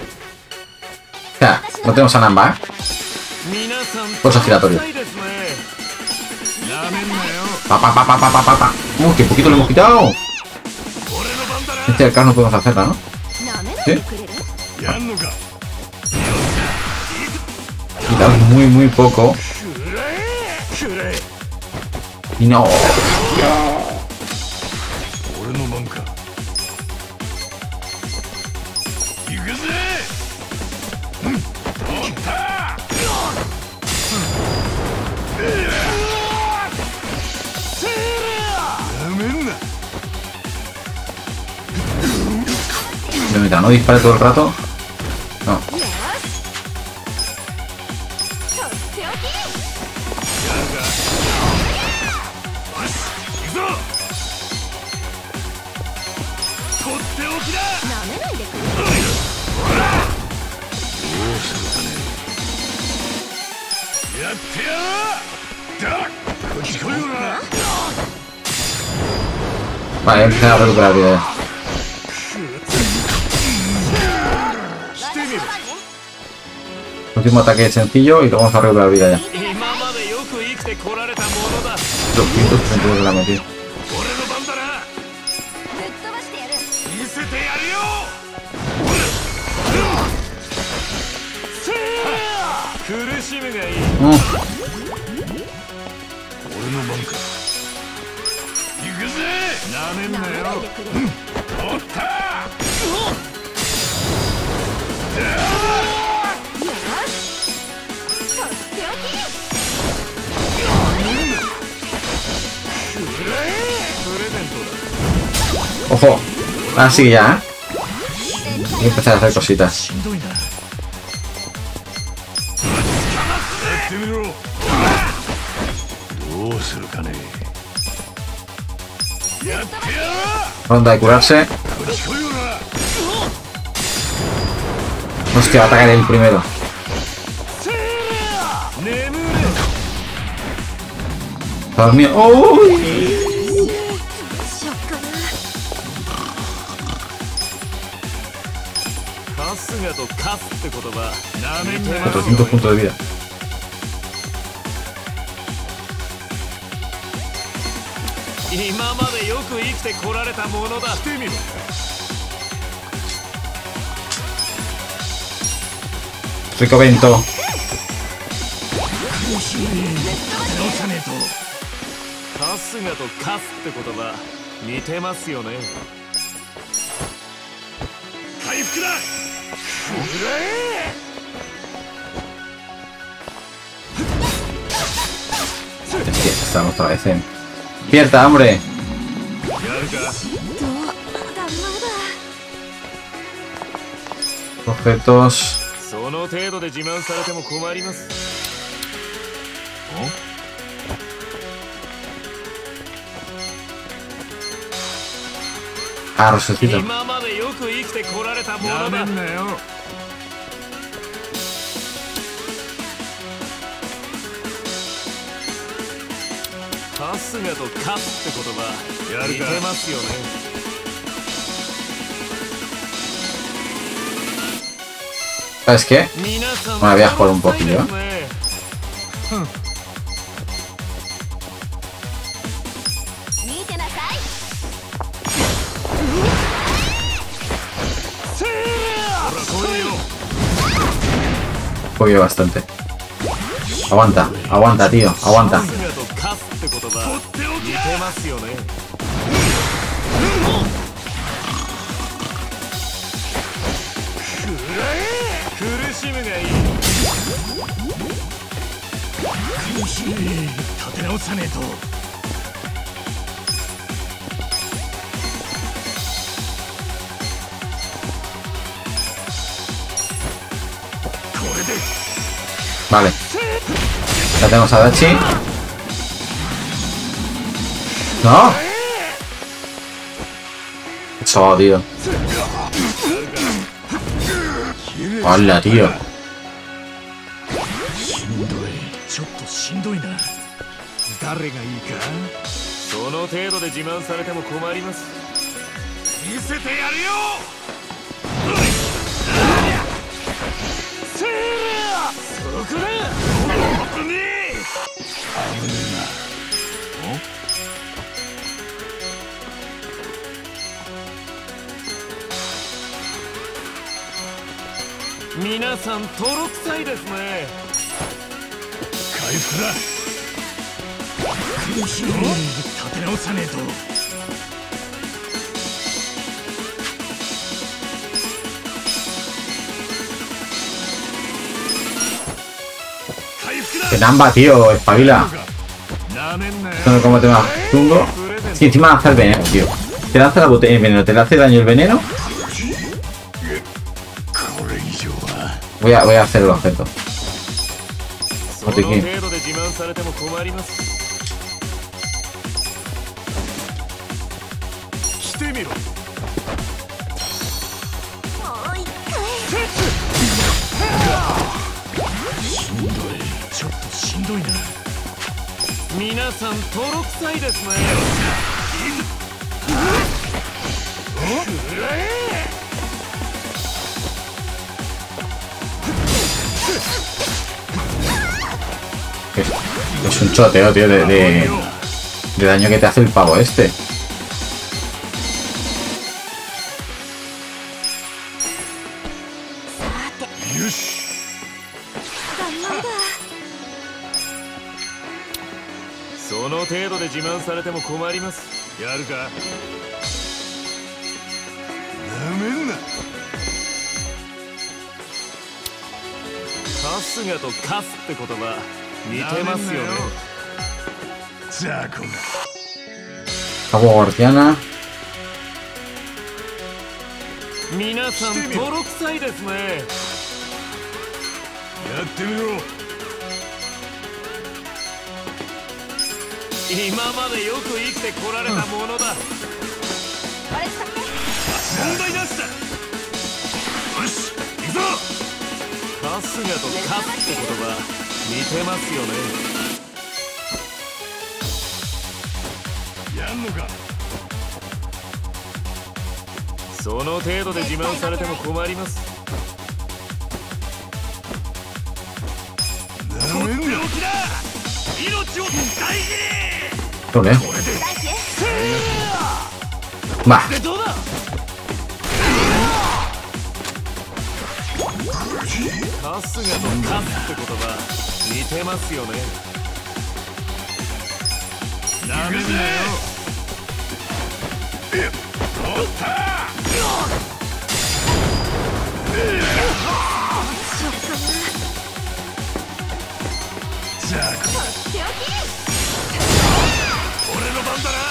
O sea, no tenemos a Namba, ¿eh? 皆さん Cosa giratoria. いですね。なめんなよ。 Pa, pa, pa, pa, pa, pa, pa, pa. Uh, que poquito lo hemos quitado. Este acá no podemos hacerla, ¿no? ¿Sí? Quitamos muy, muy poco. Y no. No dispare todo el rato. No. Vale, empezar a recuperar vida. Último ataque sencillo y lo vamos a recuperar vida ya. doscientos treinta y dos de la metida. Mm. Ojo. Ahora sí ya, ¿eh? Voy a empezar a hacer cositas. Ronda de curarse. Hostia, va a atacar el primero. Está dormido. ¡Uy! cuatrocientos puntos de vida. Rico vento. Hostia, estamos otra vez en... ¡Despierta, hombre! Objetos... Ah, Rosecito. ¿Sabes qué? Bueno, voy a jugar un poquillo. Juego bastante. Aguanta, aguanta, tío, aguanta. Vale. Ya tenemos a Dachi. No. Eso, tío. Hola, tío. Minasan, 泥臭いですね。回復だ。立て直さねえと。 Que namba, tío, espabila. No como te va chungo. Sí, encima lanza el veneno, tío. Te lanza la botella, el veneno, te le hace daño el veneno. Voy a, voy a hacer el objeto. Botiquín. Es un choteo, tío, de, de, de daño que te hace el pavo este. Agua guardiana. 皆さん泥臭いですね。 やってみろ。 今までよく生きてこられたものだ。 問題なしだ。よし行くぞ。 春日とカスって言葉似てますよね。 やんのか。 その程度で自慢されても困ります。 とっておきだ。命を大事に。 そうね。まあでどうだ。春日とカスって言葉似てますよね。 なめんなよ。おったじゃあ俺の番だな。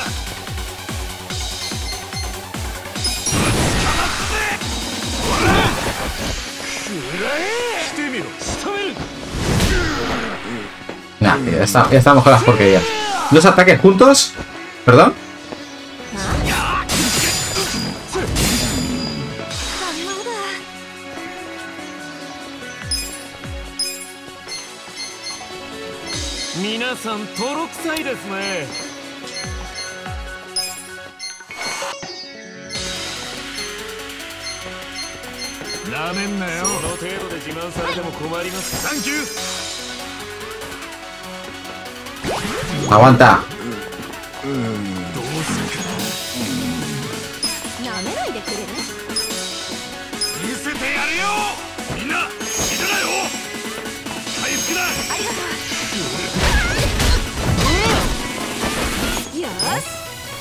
してみろ。仕留める。 Nah, ya, está, ya estamos con las porquerías. ¿Los ataques juntos? ¿Perdón? Minasan, toro kusai desu ne. Namen na yo. その程度で自慢されても困ります。 サンキュー。 Aguanta. なめないでくれる？ 見せてやるよ。みんな死ぬなよ。回復だ。 ありがとう。よし。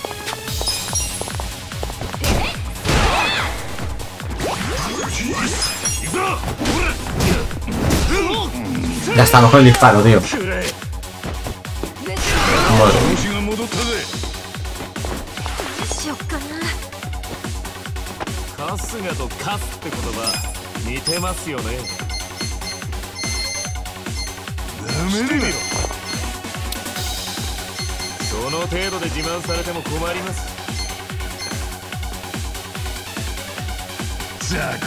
Ya estamos con el disparo, tío. Madre. 春日とカスって言葉似てますよね。してみろ。その程度で自慢されても困ります。 じゃあ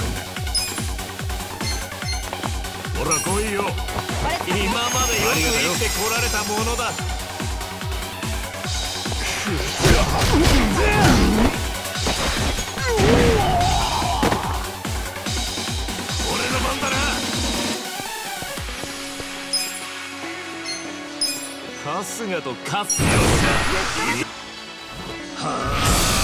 ほら来いよ。今までよく生きてこられたものだ。俺の番だな。春日とカスよっしゃ。はあ。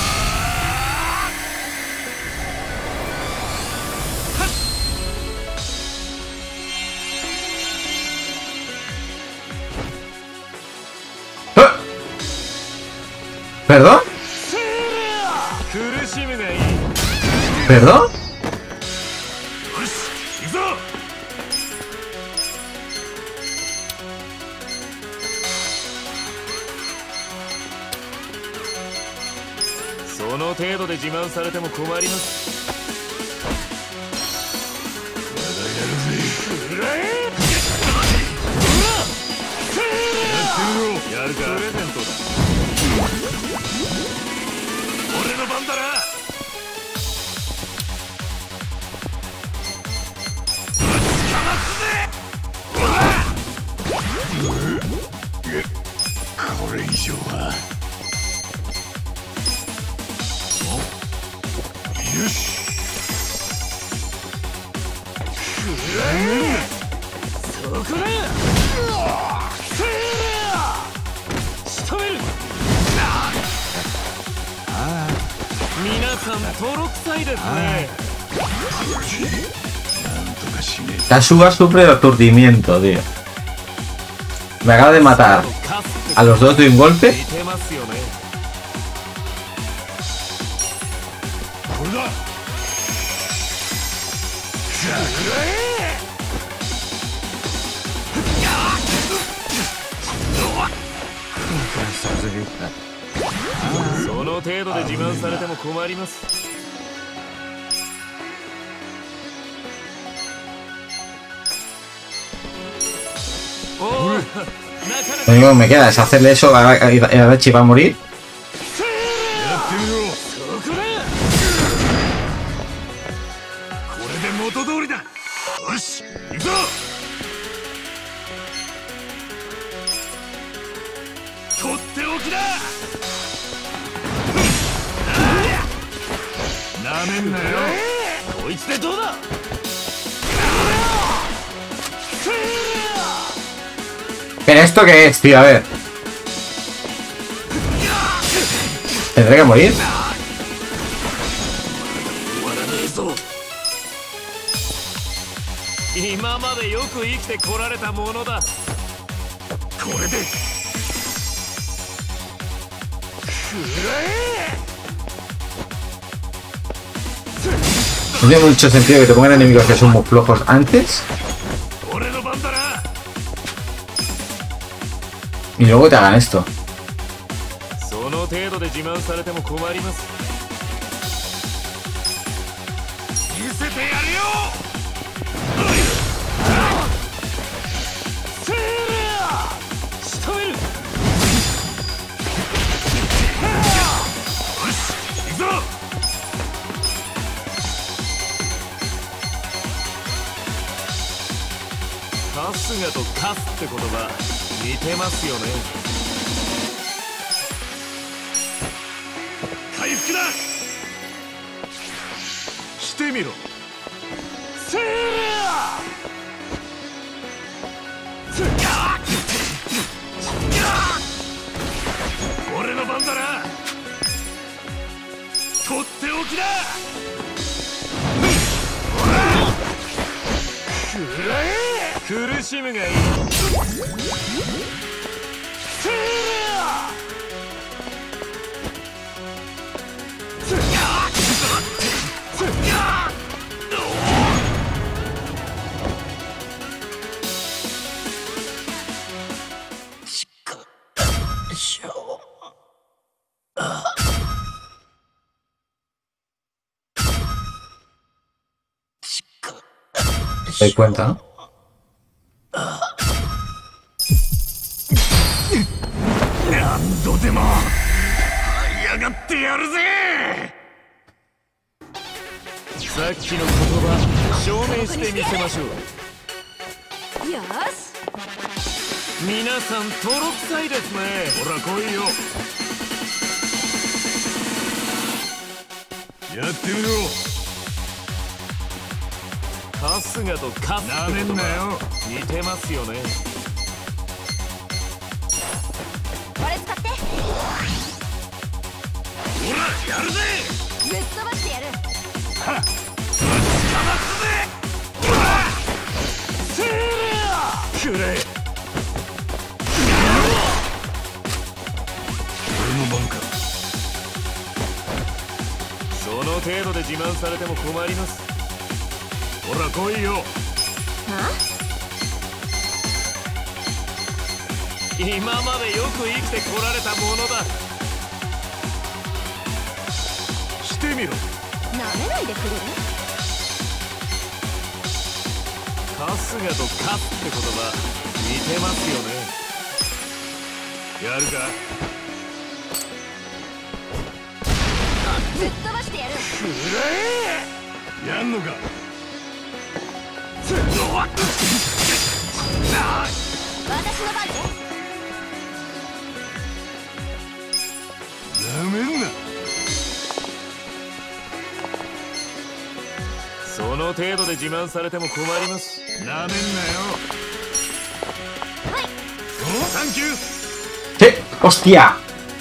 ¿Perdón? ¿Perdón? Sono程度で自慢されても困ります。やるか。プレゼントだ。 俺の番だな。 これ以上は。よし。 そこだ。仕留める。 皆さん、泥臭いですね。 Kasuga sufre de aturdimiento, tío. Me acaba de matar a los dos de un golpe. Lo único que me queda es hacerle eso a Adachi. Va a morir. やってみろ。これで元通りだ。よし、行くぞ。とっておきだ。なめんなよ。こいつでどうだ。 ¿Pero esto qué es, tío? A ver. ¿Tendré que morir? 今までよく生きてこられたものだ。 これで。 No tiene mucho sentido que te pongan enemigos que son muy flojos antes y luego te hagan esto. その程度で自慢されても困ります。見せてやるよ。仕留める。よし、行くぞ。 春日とカスって言葉似てますよね。回復だ。してみろ。せー俺の番だな。とっておきだ。くらえ。 苦しむがいい。 ¿Te das cuenta, no? 何度でもやがってやるぜ。 さっきの言葉証明してみせましょう。 よし。 皆さん泥臭いですね。 ほら来いよ。やってみろ。 春日とカスって言葉似てますよね。 これ使って。 ほらやるぜ。 ぶっ飛ばしてやる。 はっ。ぶっ飛ばすぜ。ほら。せーら。くれ。俺の番か。 その程度で自慢されても困ります。 ほら来いよ。 は？ 今までよく生きてこられたものだ。してみろ。 なめないでくれる？ 春日とカスって言葉似てますよね。 やるか。 ぶっ飛ばしてやる。 くらえ。やんのか。 私の番ね。 なめんな。 その程度で自慢されても困ります。 なめんなよ。 はい。 お、サンキュー。 ¡Sí! ¡Hostia!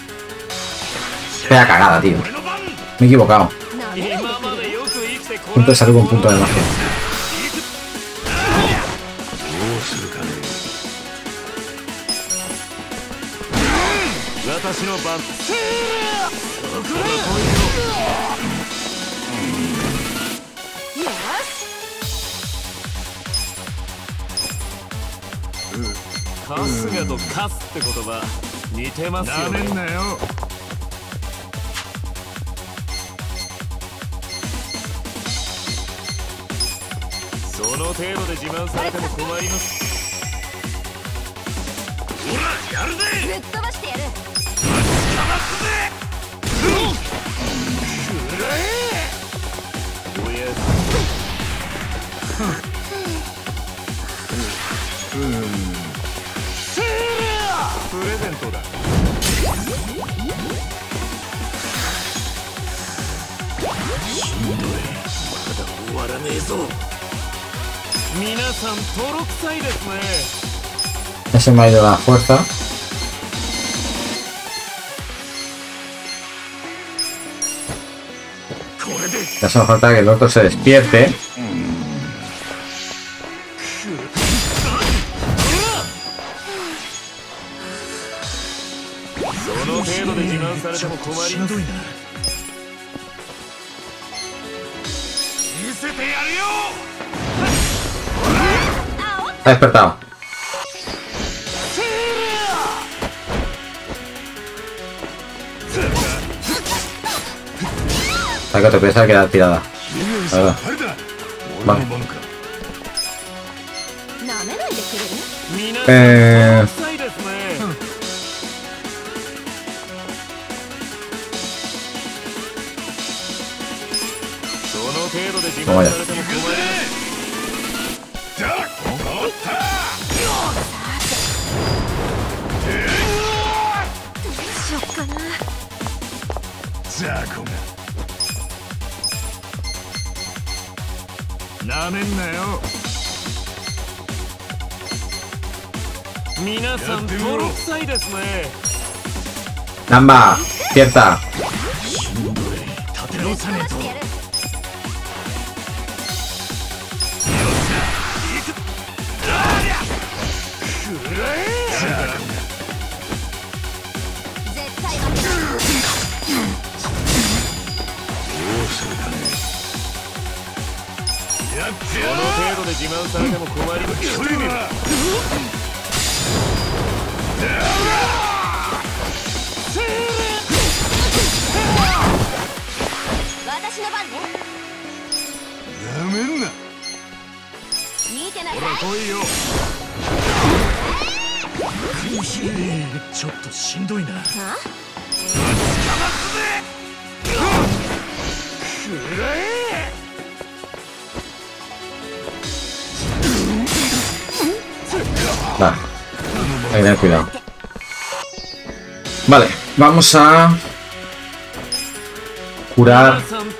Vaya cagada, tío. Me he equivocado. Siempre salgo un punto de magia. 私の番。 よし。 春日とカスって言葉似てますよね。 なめんなよ。 その程度で自慢されても困ります。 ぶっ飛ばしてやる。 プレゼントだ。しんどい。まだ終わらねえぞ。皆さん泥臭いですね。 Ese me ha ido la fuerza. Ya solo falta que el otro se despierte. Ha despertado. La que te piensa quedar tirada. La verdad. Vale. Eh... Vamos allá. Namba, despierta. Vale, hay que tener cuidado. Vale, vamos a curar.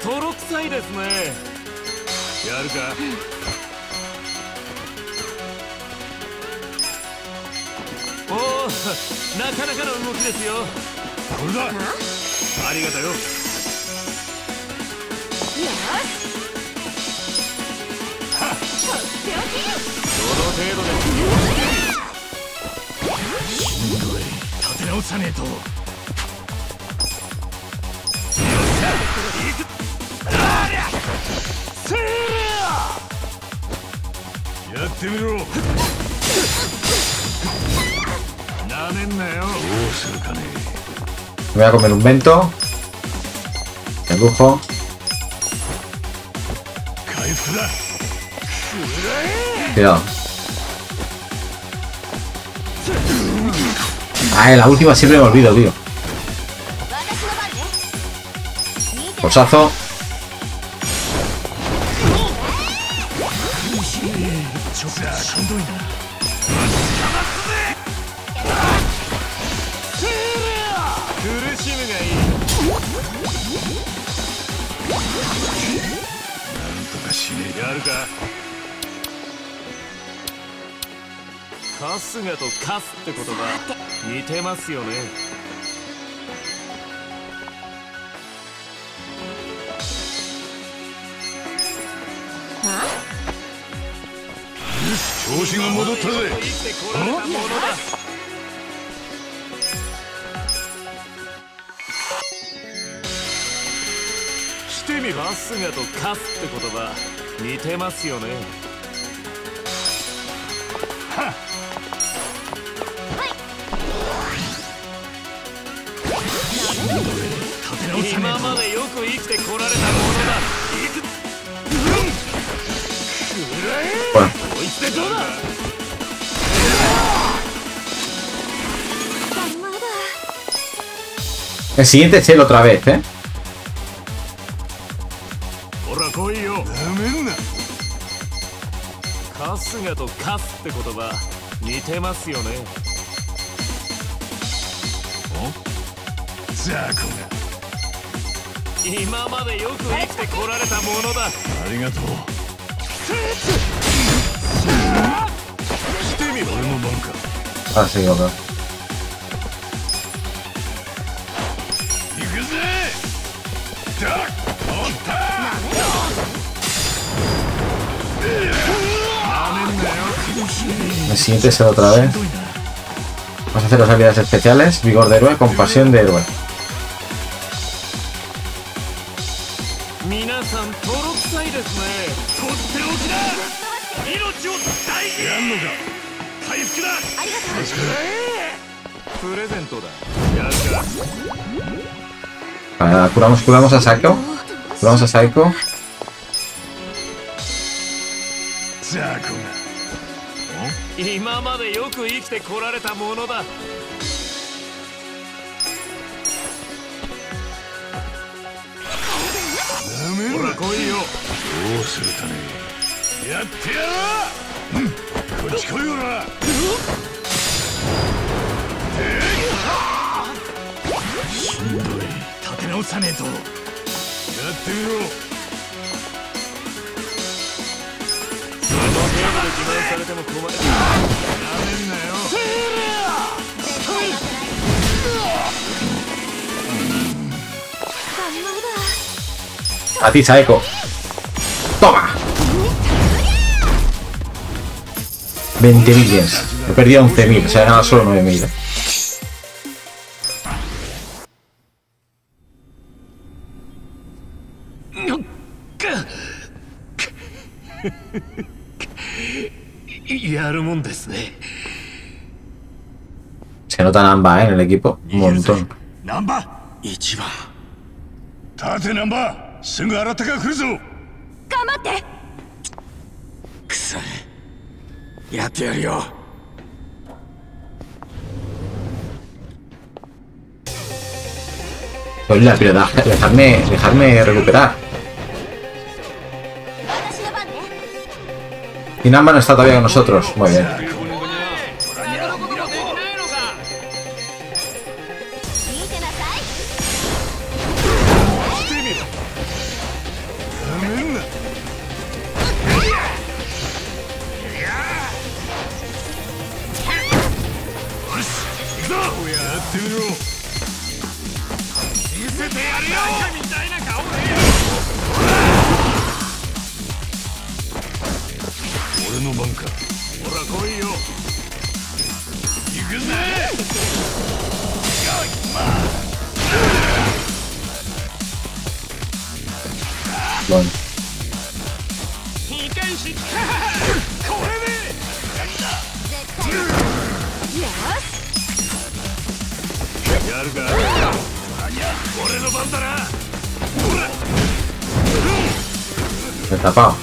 Me voy a comer un vento de lujo. Cuidado. Ay, la última siempre me olvido, tío. Posazo. Kasugaとカスって言葉似てますよね。 調子が戻ったぜ。 してみカスガとカスって言葉似てますよね。今までよく生きてこられたものだ。こいつでどうだ。 El siguiente es él otra vez, ¿eh? ほら来いよ。 なめんな。 春日とカスって言葉似てますよね。 ザコが。 今までよく生きてこられたものだ。 ありがとう。 してみろ。 俺の番か。 Ah, sí, otro. 行くぜ。だ。おった。なめんなよ。 El siguiente es él otra vez. Vamos a hacer las habilidades especiales. Vigor de héroe, compasión de héroe. 皆さん泥臭いですね。とっておきだ。命を大事に。やんのか。回復だ。ありがとう。プレゼントだ。やるか。 Vale, nada, curamos, curamos a Saiko. Curamos a Saiko. ザコが。 今までよく生きてこられたものだ。ほら来いよ。 どうするかね。やってやろう。うん、こっち来いよな。しんどい。立て直さねえと。やってみろ。 その程度で自慢されても困る。やめんなよ。 A ti, Saiko. ¡Toma! veinte mil yens. He perdido once mil, o sea, he ganado solo nueve mil. やるもんですね。 Se nota Namba, ¿eh? En el equipo. Un montón. ナンバ一番。立てナンバすぐ新手が来るぞ。 頑張って。 くさい。やってやるよ。 Hola, pero dejadme, dejadme recuperar. Y Namba no está todavía con nosotros. Muy bien. Bueno. Me he tapado.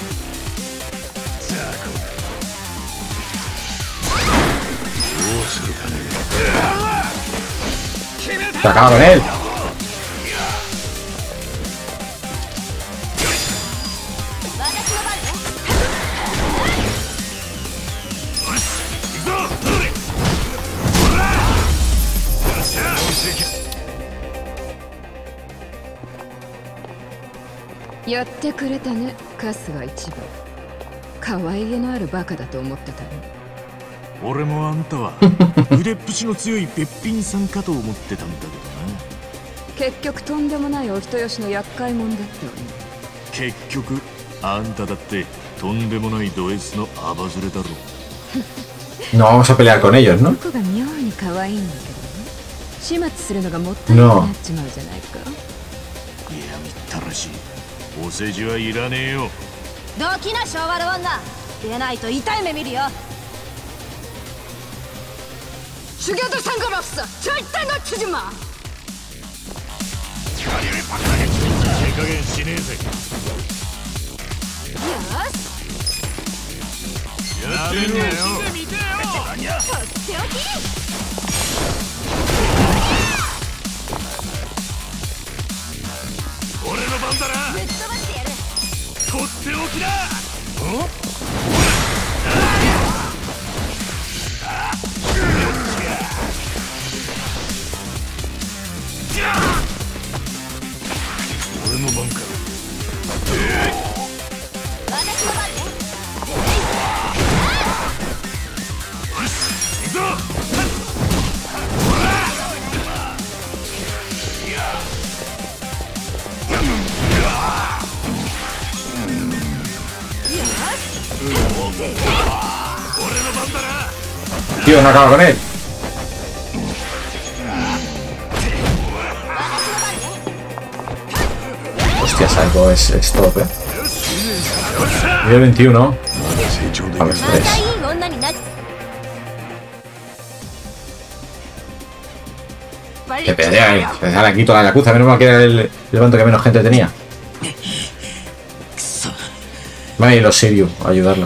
Se acaba con él. Yaってくれたね、春日一番。可愛げのあるバカだと思ってたの。 俺もあんたは腕っぷしの強いべっぴんさんかと思ってたんだけどな。 結局とんでもないお人よしの厄介者だったわね。 結局あんただってとんでもないド S のアバズレだろ。 No vamos a pelear con ellos, ¿no? 僕が妙に可愛いんだけどね。始末するのがもったいなくなっちまうじゃないか。 いや、みったらしい。お世辞はいらねえよ。 どきな昭和の女。出ないと痛い目見るよ。修行と参加ロス。ちょいったのつじま。 手加減しねえぜ。 よし。 やってみろよ。 とっておき。 tío no acaba con él. Hostia, salvo es stop, eh. Nivel veintiuno. A los tres. Que pelea, eh. Se sale aquí toda la yakuza. Menos mal que era el levante que menos gente tenía. Va a ir los Sirius a ayudarlo.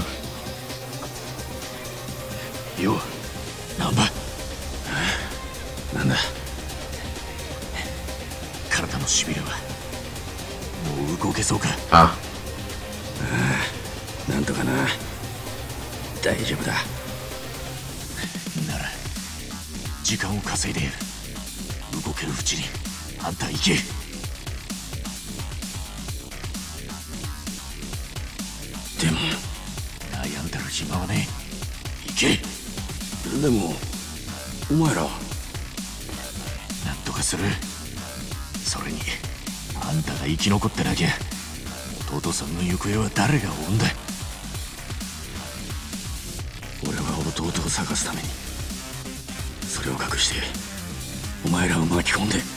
Ah. なんとかな。大丈夫だ。 なら時間を稼いでやる。動けるうちにあんた行け。 でも悩んでる暇はねえ。行け。 でもお前らなんとかする。それにあんたが生き残ってなきゃ弟さんの行方は誰が追うんだ。 俺は弟を探すためにそれを隠してお前らを巻き込んで。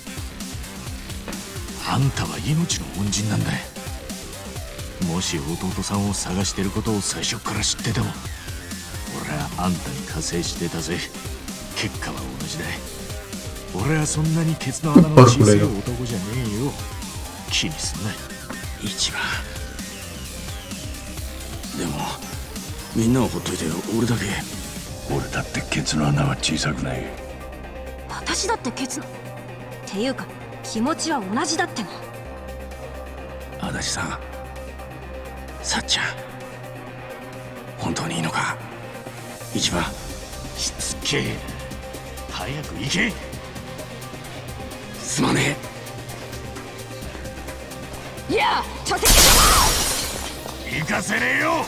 あんたは命の恩人なんだ。もし弟さんを探してることを最初から知ってても俺はあんたに加勢してたぜ。結果は同じだ。俺はそんなにケツの穴の小さい男じゃねえよ。気にすんな。 一番でもみんなをほっといて俺だけ。 俺だってケツの穴は小さくない。 私だってケツのっていうか気持ちは同じだっての。 足立さん、さっちゃん、本当にいいのか。一番しつけえ。早く行け。 すまねいやちょっと行かせねえよ。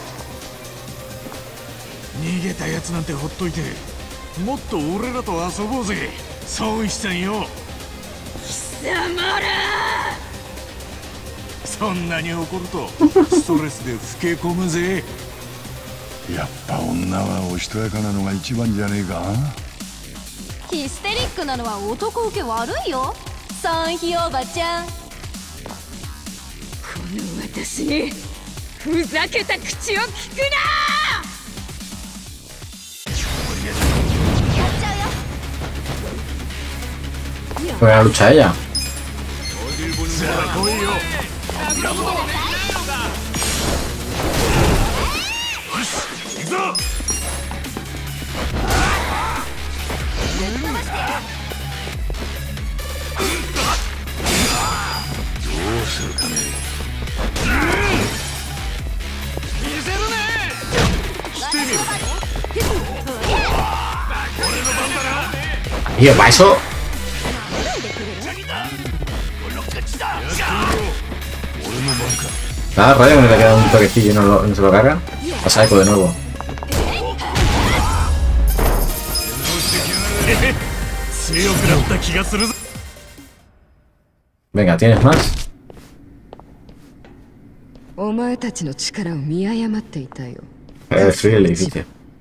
逃げたやつなんてほっといてもっと俺らと遊ぼうぜ孫一さんよ。 貴様らそんなに怒るとストレスで老け込むぜ。 やっぱ女はおしとやかなのが一番じゃねえか。 ヒステリックなのは男受け悪いよ孫ひおばちゃん。この私にふざけた口を聞くな。やっちゃうよ。 Fue a luchar ella. Tío, para eso. Nada, rayo, me le queda un toquecillo y no, lo, no se lo carga. Pasa eco de nuevo. Venga, ¿tienes más? お前たちの力を見誤っていたよ。 Eh, destruir el edificio.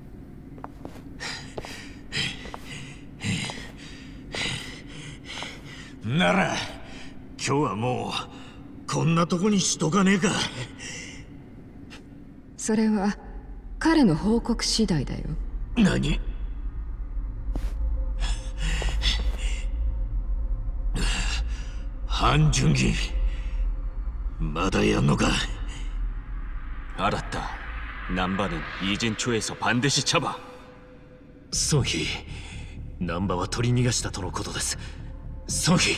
なら今日はもうこんなとこにしとかねえか。 それは彼の報告次第だよ。 何？半純義まだやんのか。 알았다. 남바는 이젠 초에서 반드시 잡아. ソンヒ、ナンバは取り逃がしたとのことです。ソンヒ。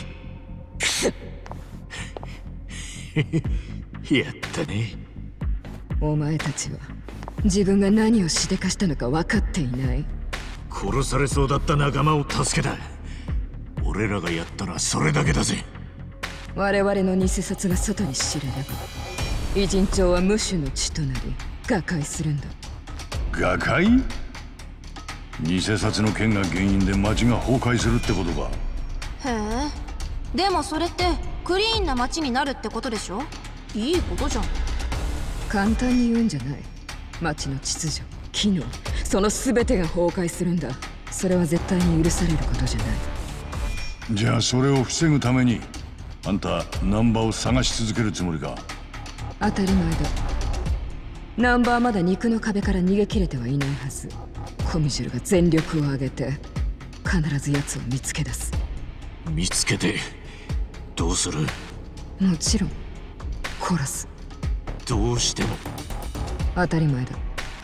やったね。 お前たちは自分が何をしでかしたのか分かっていない。 殺されそうだった仲間を助けた。俺らがやったらそれだけだぜ。 我々の偽札が外に知れれば偉人帳は無種の地となり瓦解するんだ。 瓦解？偽札の件が原因で町が崩壊するってことか。 へえ。でもそれってクリーンな街になるってことでしょ。いいことじゃん。 簡単に言うんじゃない。町の秩序、機能、 その全てが崩壊するんだ。それは絶対に許されることじゃない。 じゃあそれを防ぐためにあんたナンバを探し続けるつもりか？ 当たり前だ。ナンバーまだ肉の壁から逃げ切れてはいないはず。コミジュルが全力を挙げて必ず奴を見つけ出す。 見つけてどうする？ もちろん殺す。 どうしても。 当たり前だ。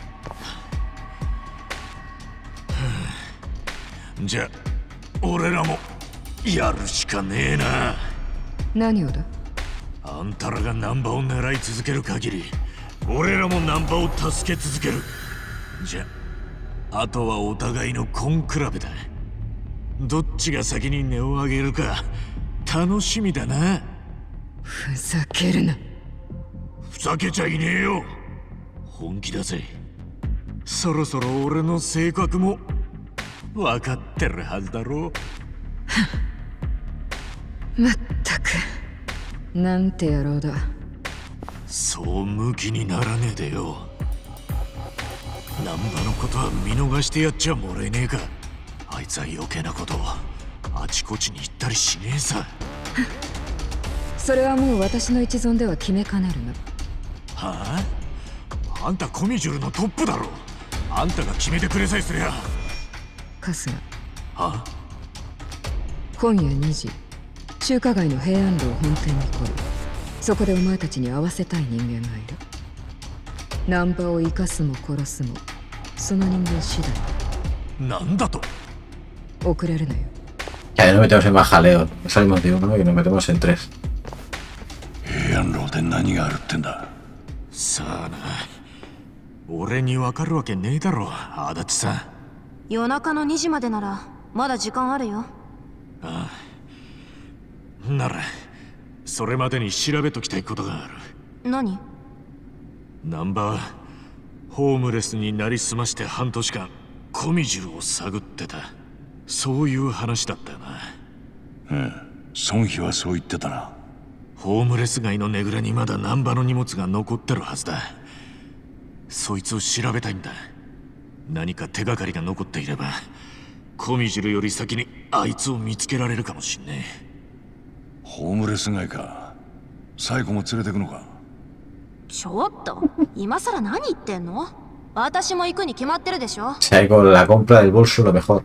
じゃあ俺らもやるしかねえな。 何をだ？ あんたらがナンバを狙い続ける限り俺らもナンバを助け続ける。じゃああとはお互いの根比べだ。どっちが先に音を上げるか楽しみだな。 ふざけるな。 ふざけちゃいねえよ。本気だぜ。そろそろ俺の性格も分かってるはずだろう。まったくなんて野郎だ。 そうムキにならねえでよ。ナンバのことは見逃してやっちゃもらえねえか。あいつは余計なことをあちこちに行ったりしねえさ。 それはもう私の一存では決めかねるな。 はあ？あんたコミジュルのトップだろ。あんたが決めてくれさえすりゃ。 春日。 は？ 今夜にじ、中華街の平安楼本店に来る。そこでお前たちに会わせたい人間がいる。ナンバを生かすも殺すもその人間次第。 なんだと？ 遅れるなよ。 Ya no metemos en más jaleo. Salimos de uno y nos metemos en tres. 平安楼で何があるってんだ。 さあな。俺にわかるわけねえだろ、足立さん。 夜中のにじまでならまだ時間あるよ。 ああ。ならそれまでに調べときたいことがある。 何？ ナンバーホームレスになりすまして半年間コミジュルを探ってた。そういう話だったよな。 うん、孫妃はそう言ってたな。 ホームレス街のねぐらにまだナンバの荷物が残ってるはずだ。そいつを調べたいんだ。何か手がかりが残っていればコミジュルより先にあいつを見つけられるかもしんねえ。 ホームレス街か。サイコも連れてくのか。 ちょっと今さら何言ってんの？私も行くに決まってるでしょ。 Psycho, la compra del bolso lo mejor.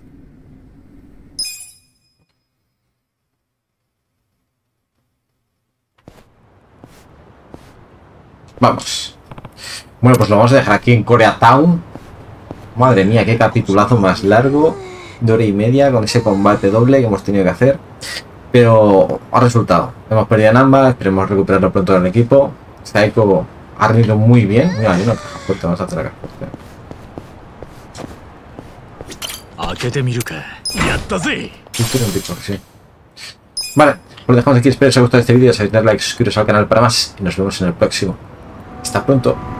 Vamos. Bueno, pues lo vamos a dejar aquí en Koreatown. Madre mía, qué capitulazo más largo. De hora y media con ese combate doble que hemos tenido que hacer. Pero ha resultado. Hemos perdido en ambas. Esperemos recuperarlo pronto en el equipo. Psycho ha rendido muy bien. Mira, hay una caja fuerte. Vamos a hacer la caja fuerte. Sí. Vale, pues lo dejamos aquí. Espero que os haya gustado este vídeo. Si os likes, suscribiros al canal para más. Y nos vemos en el próximo. Hasta pronto.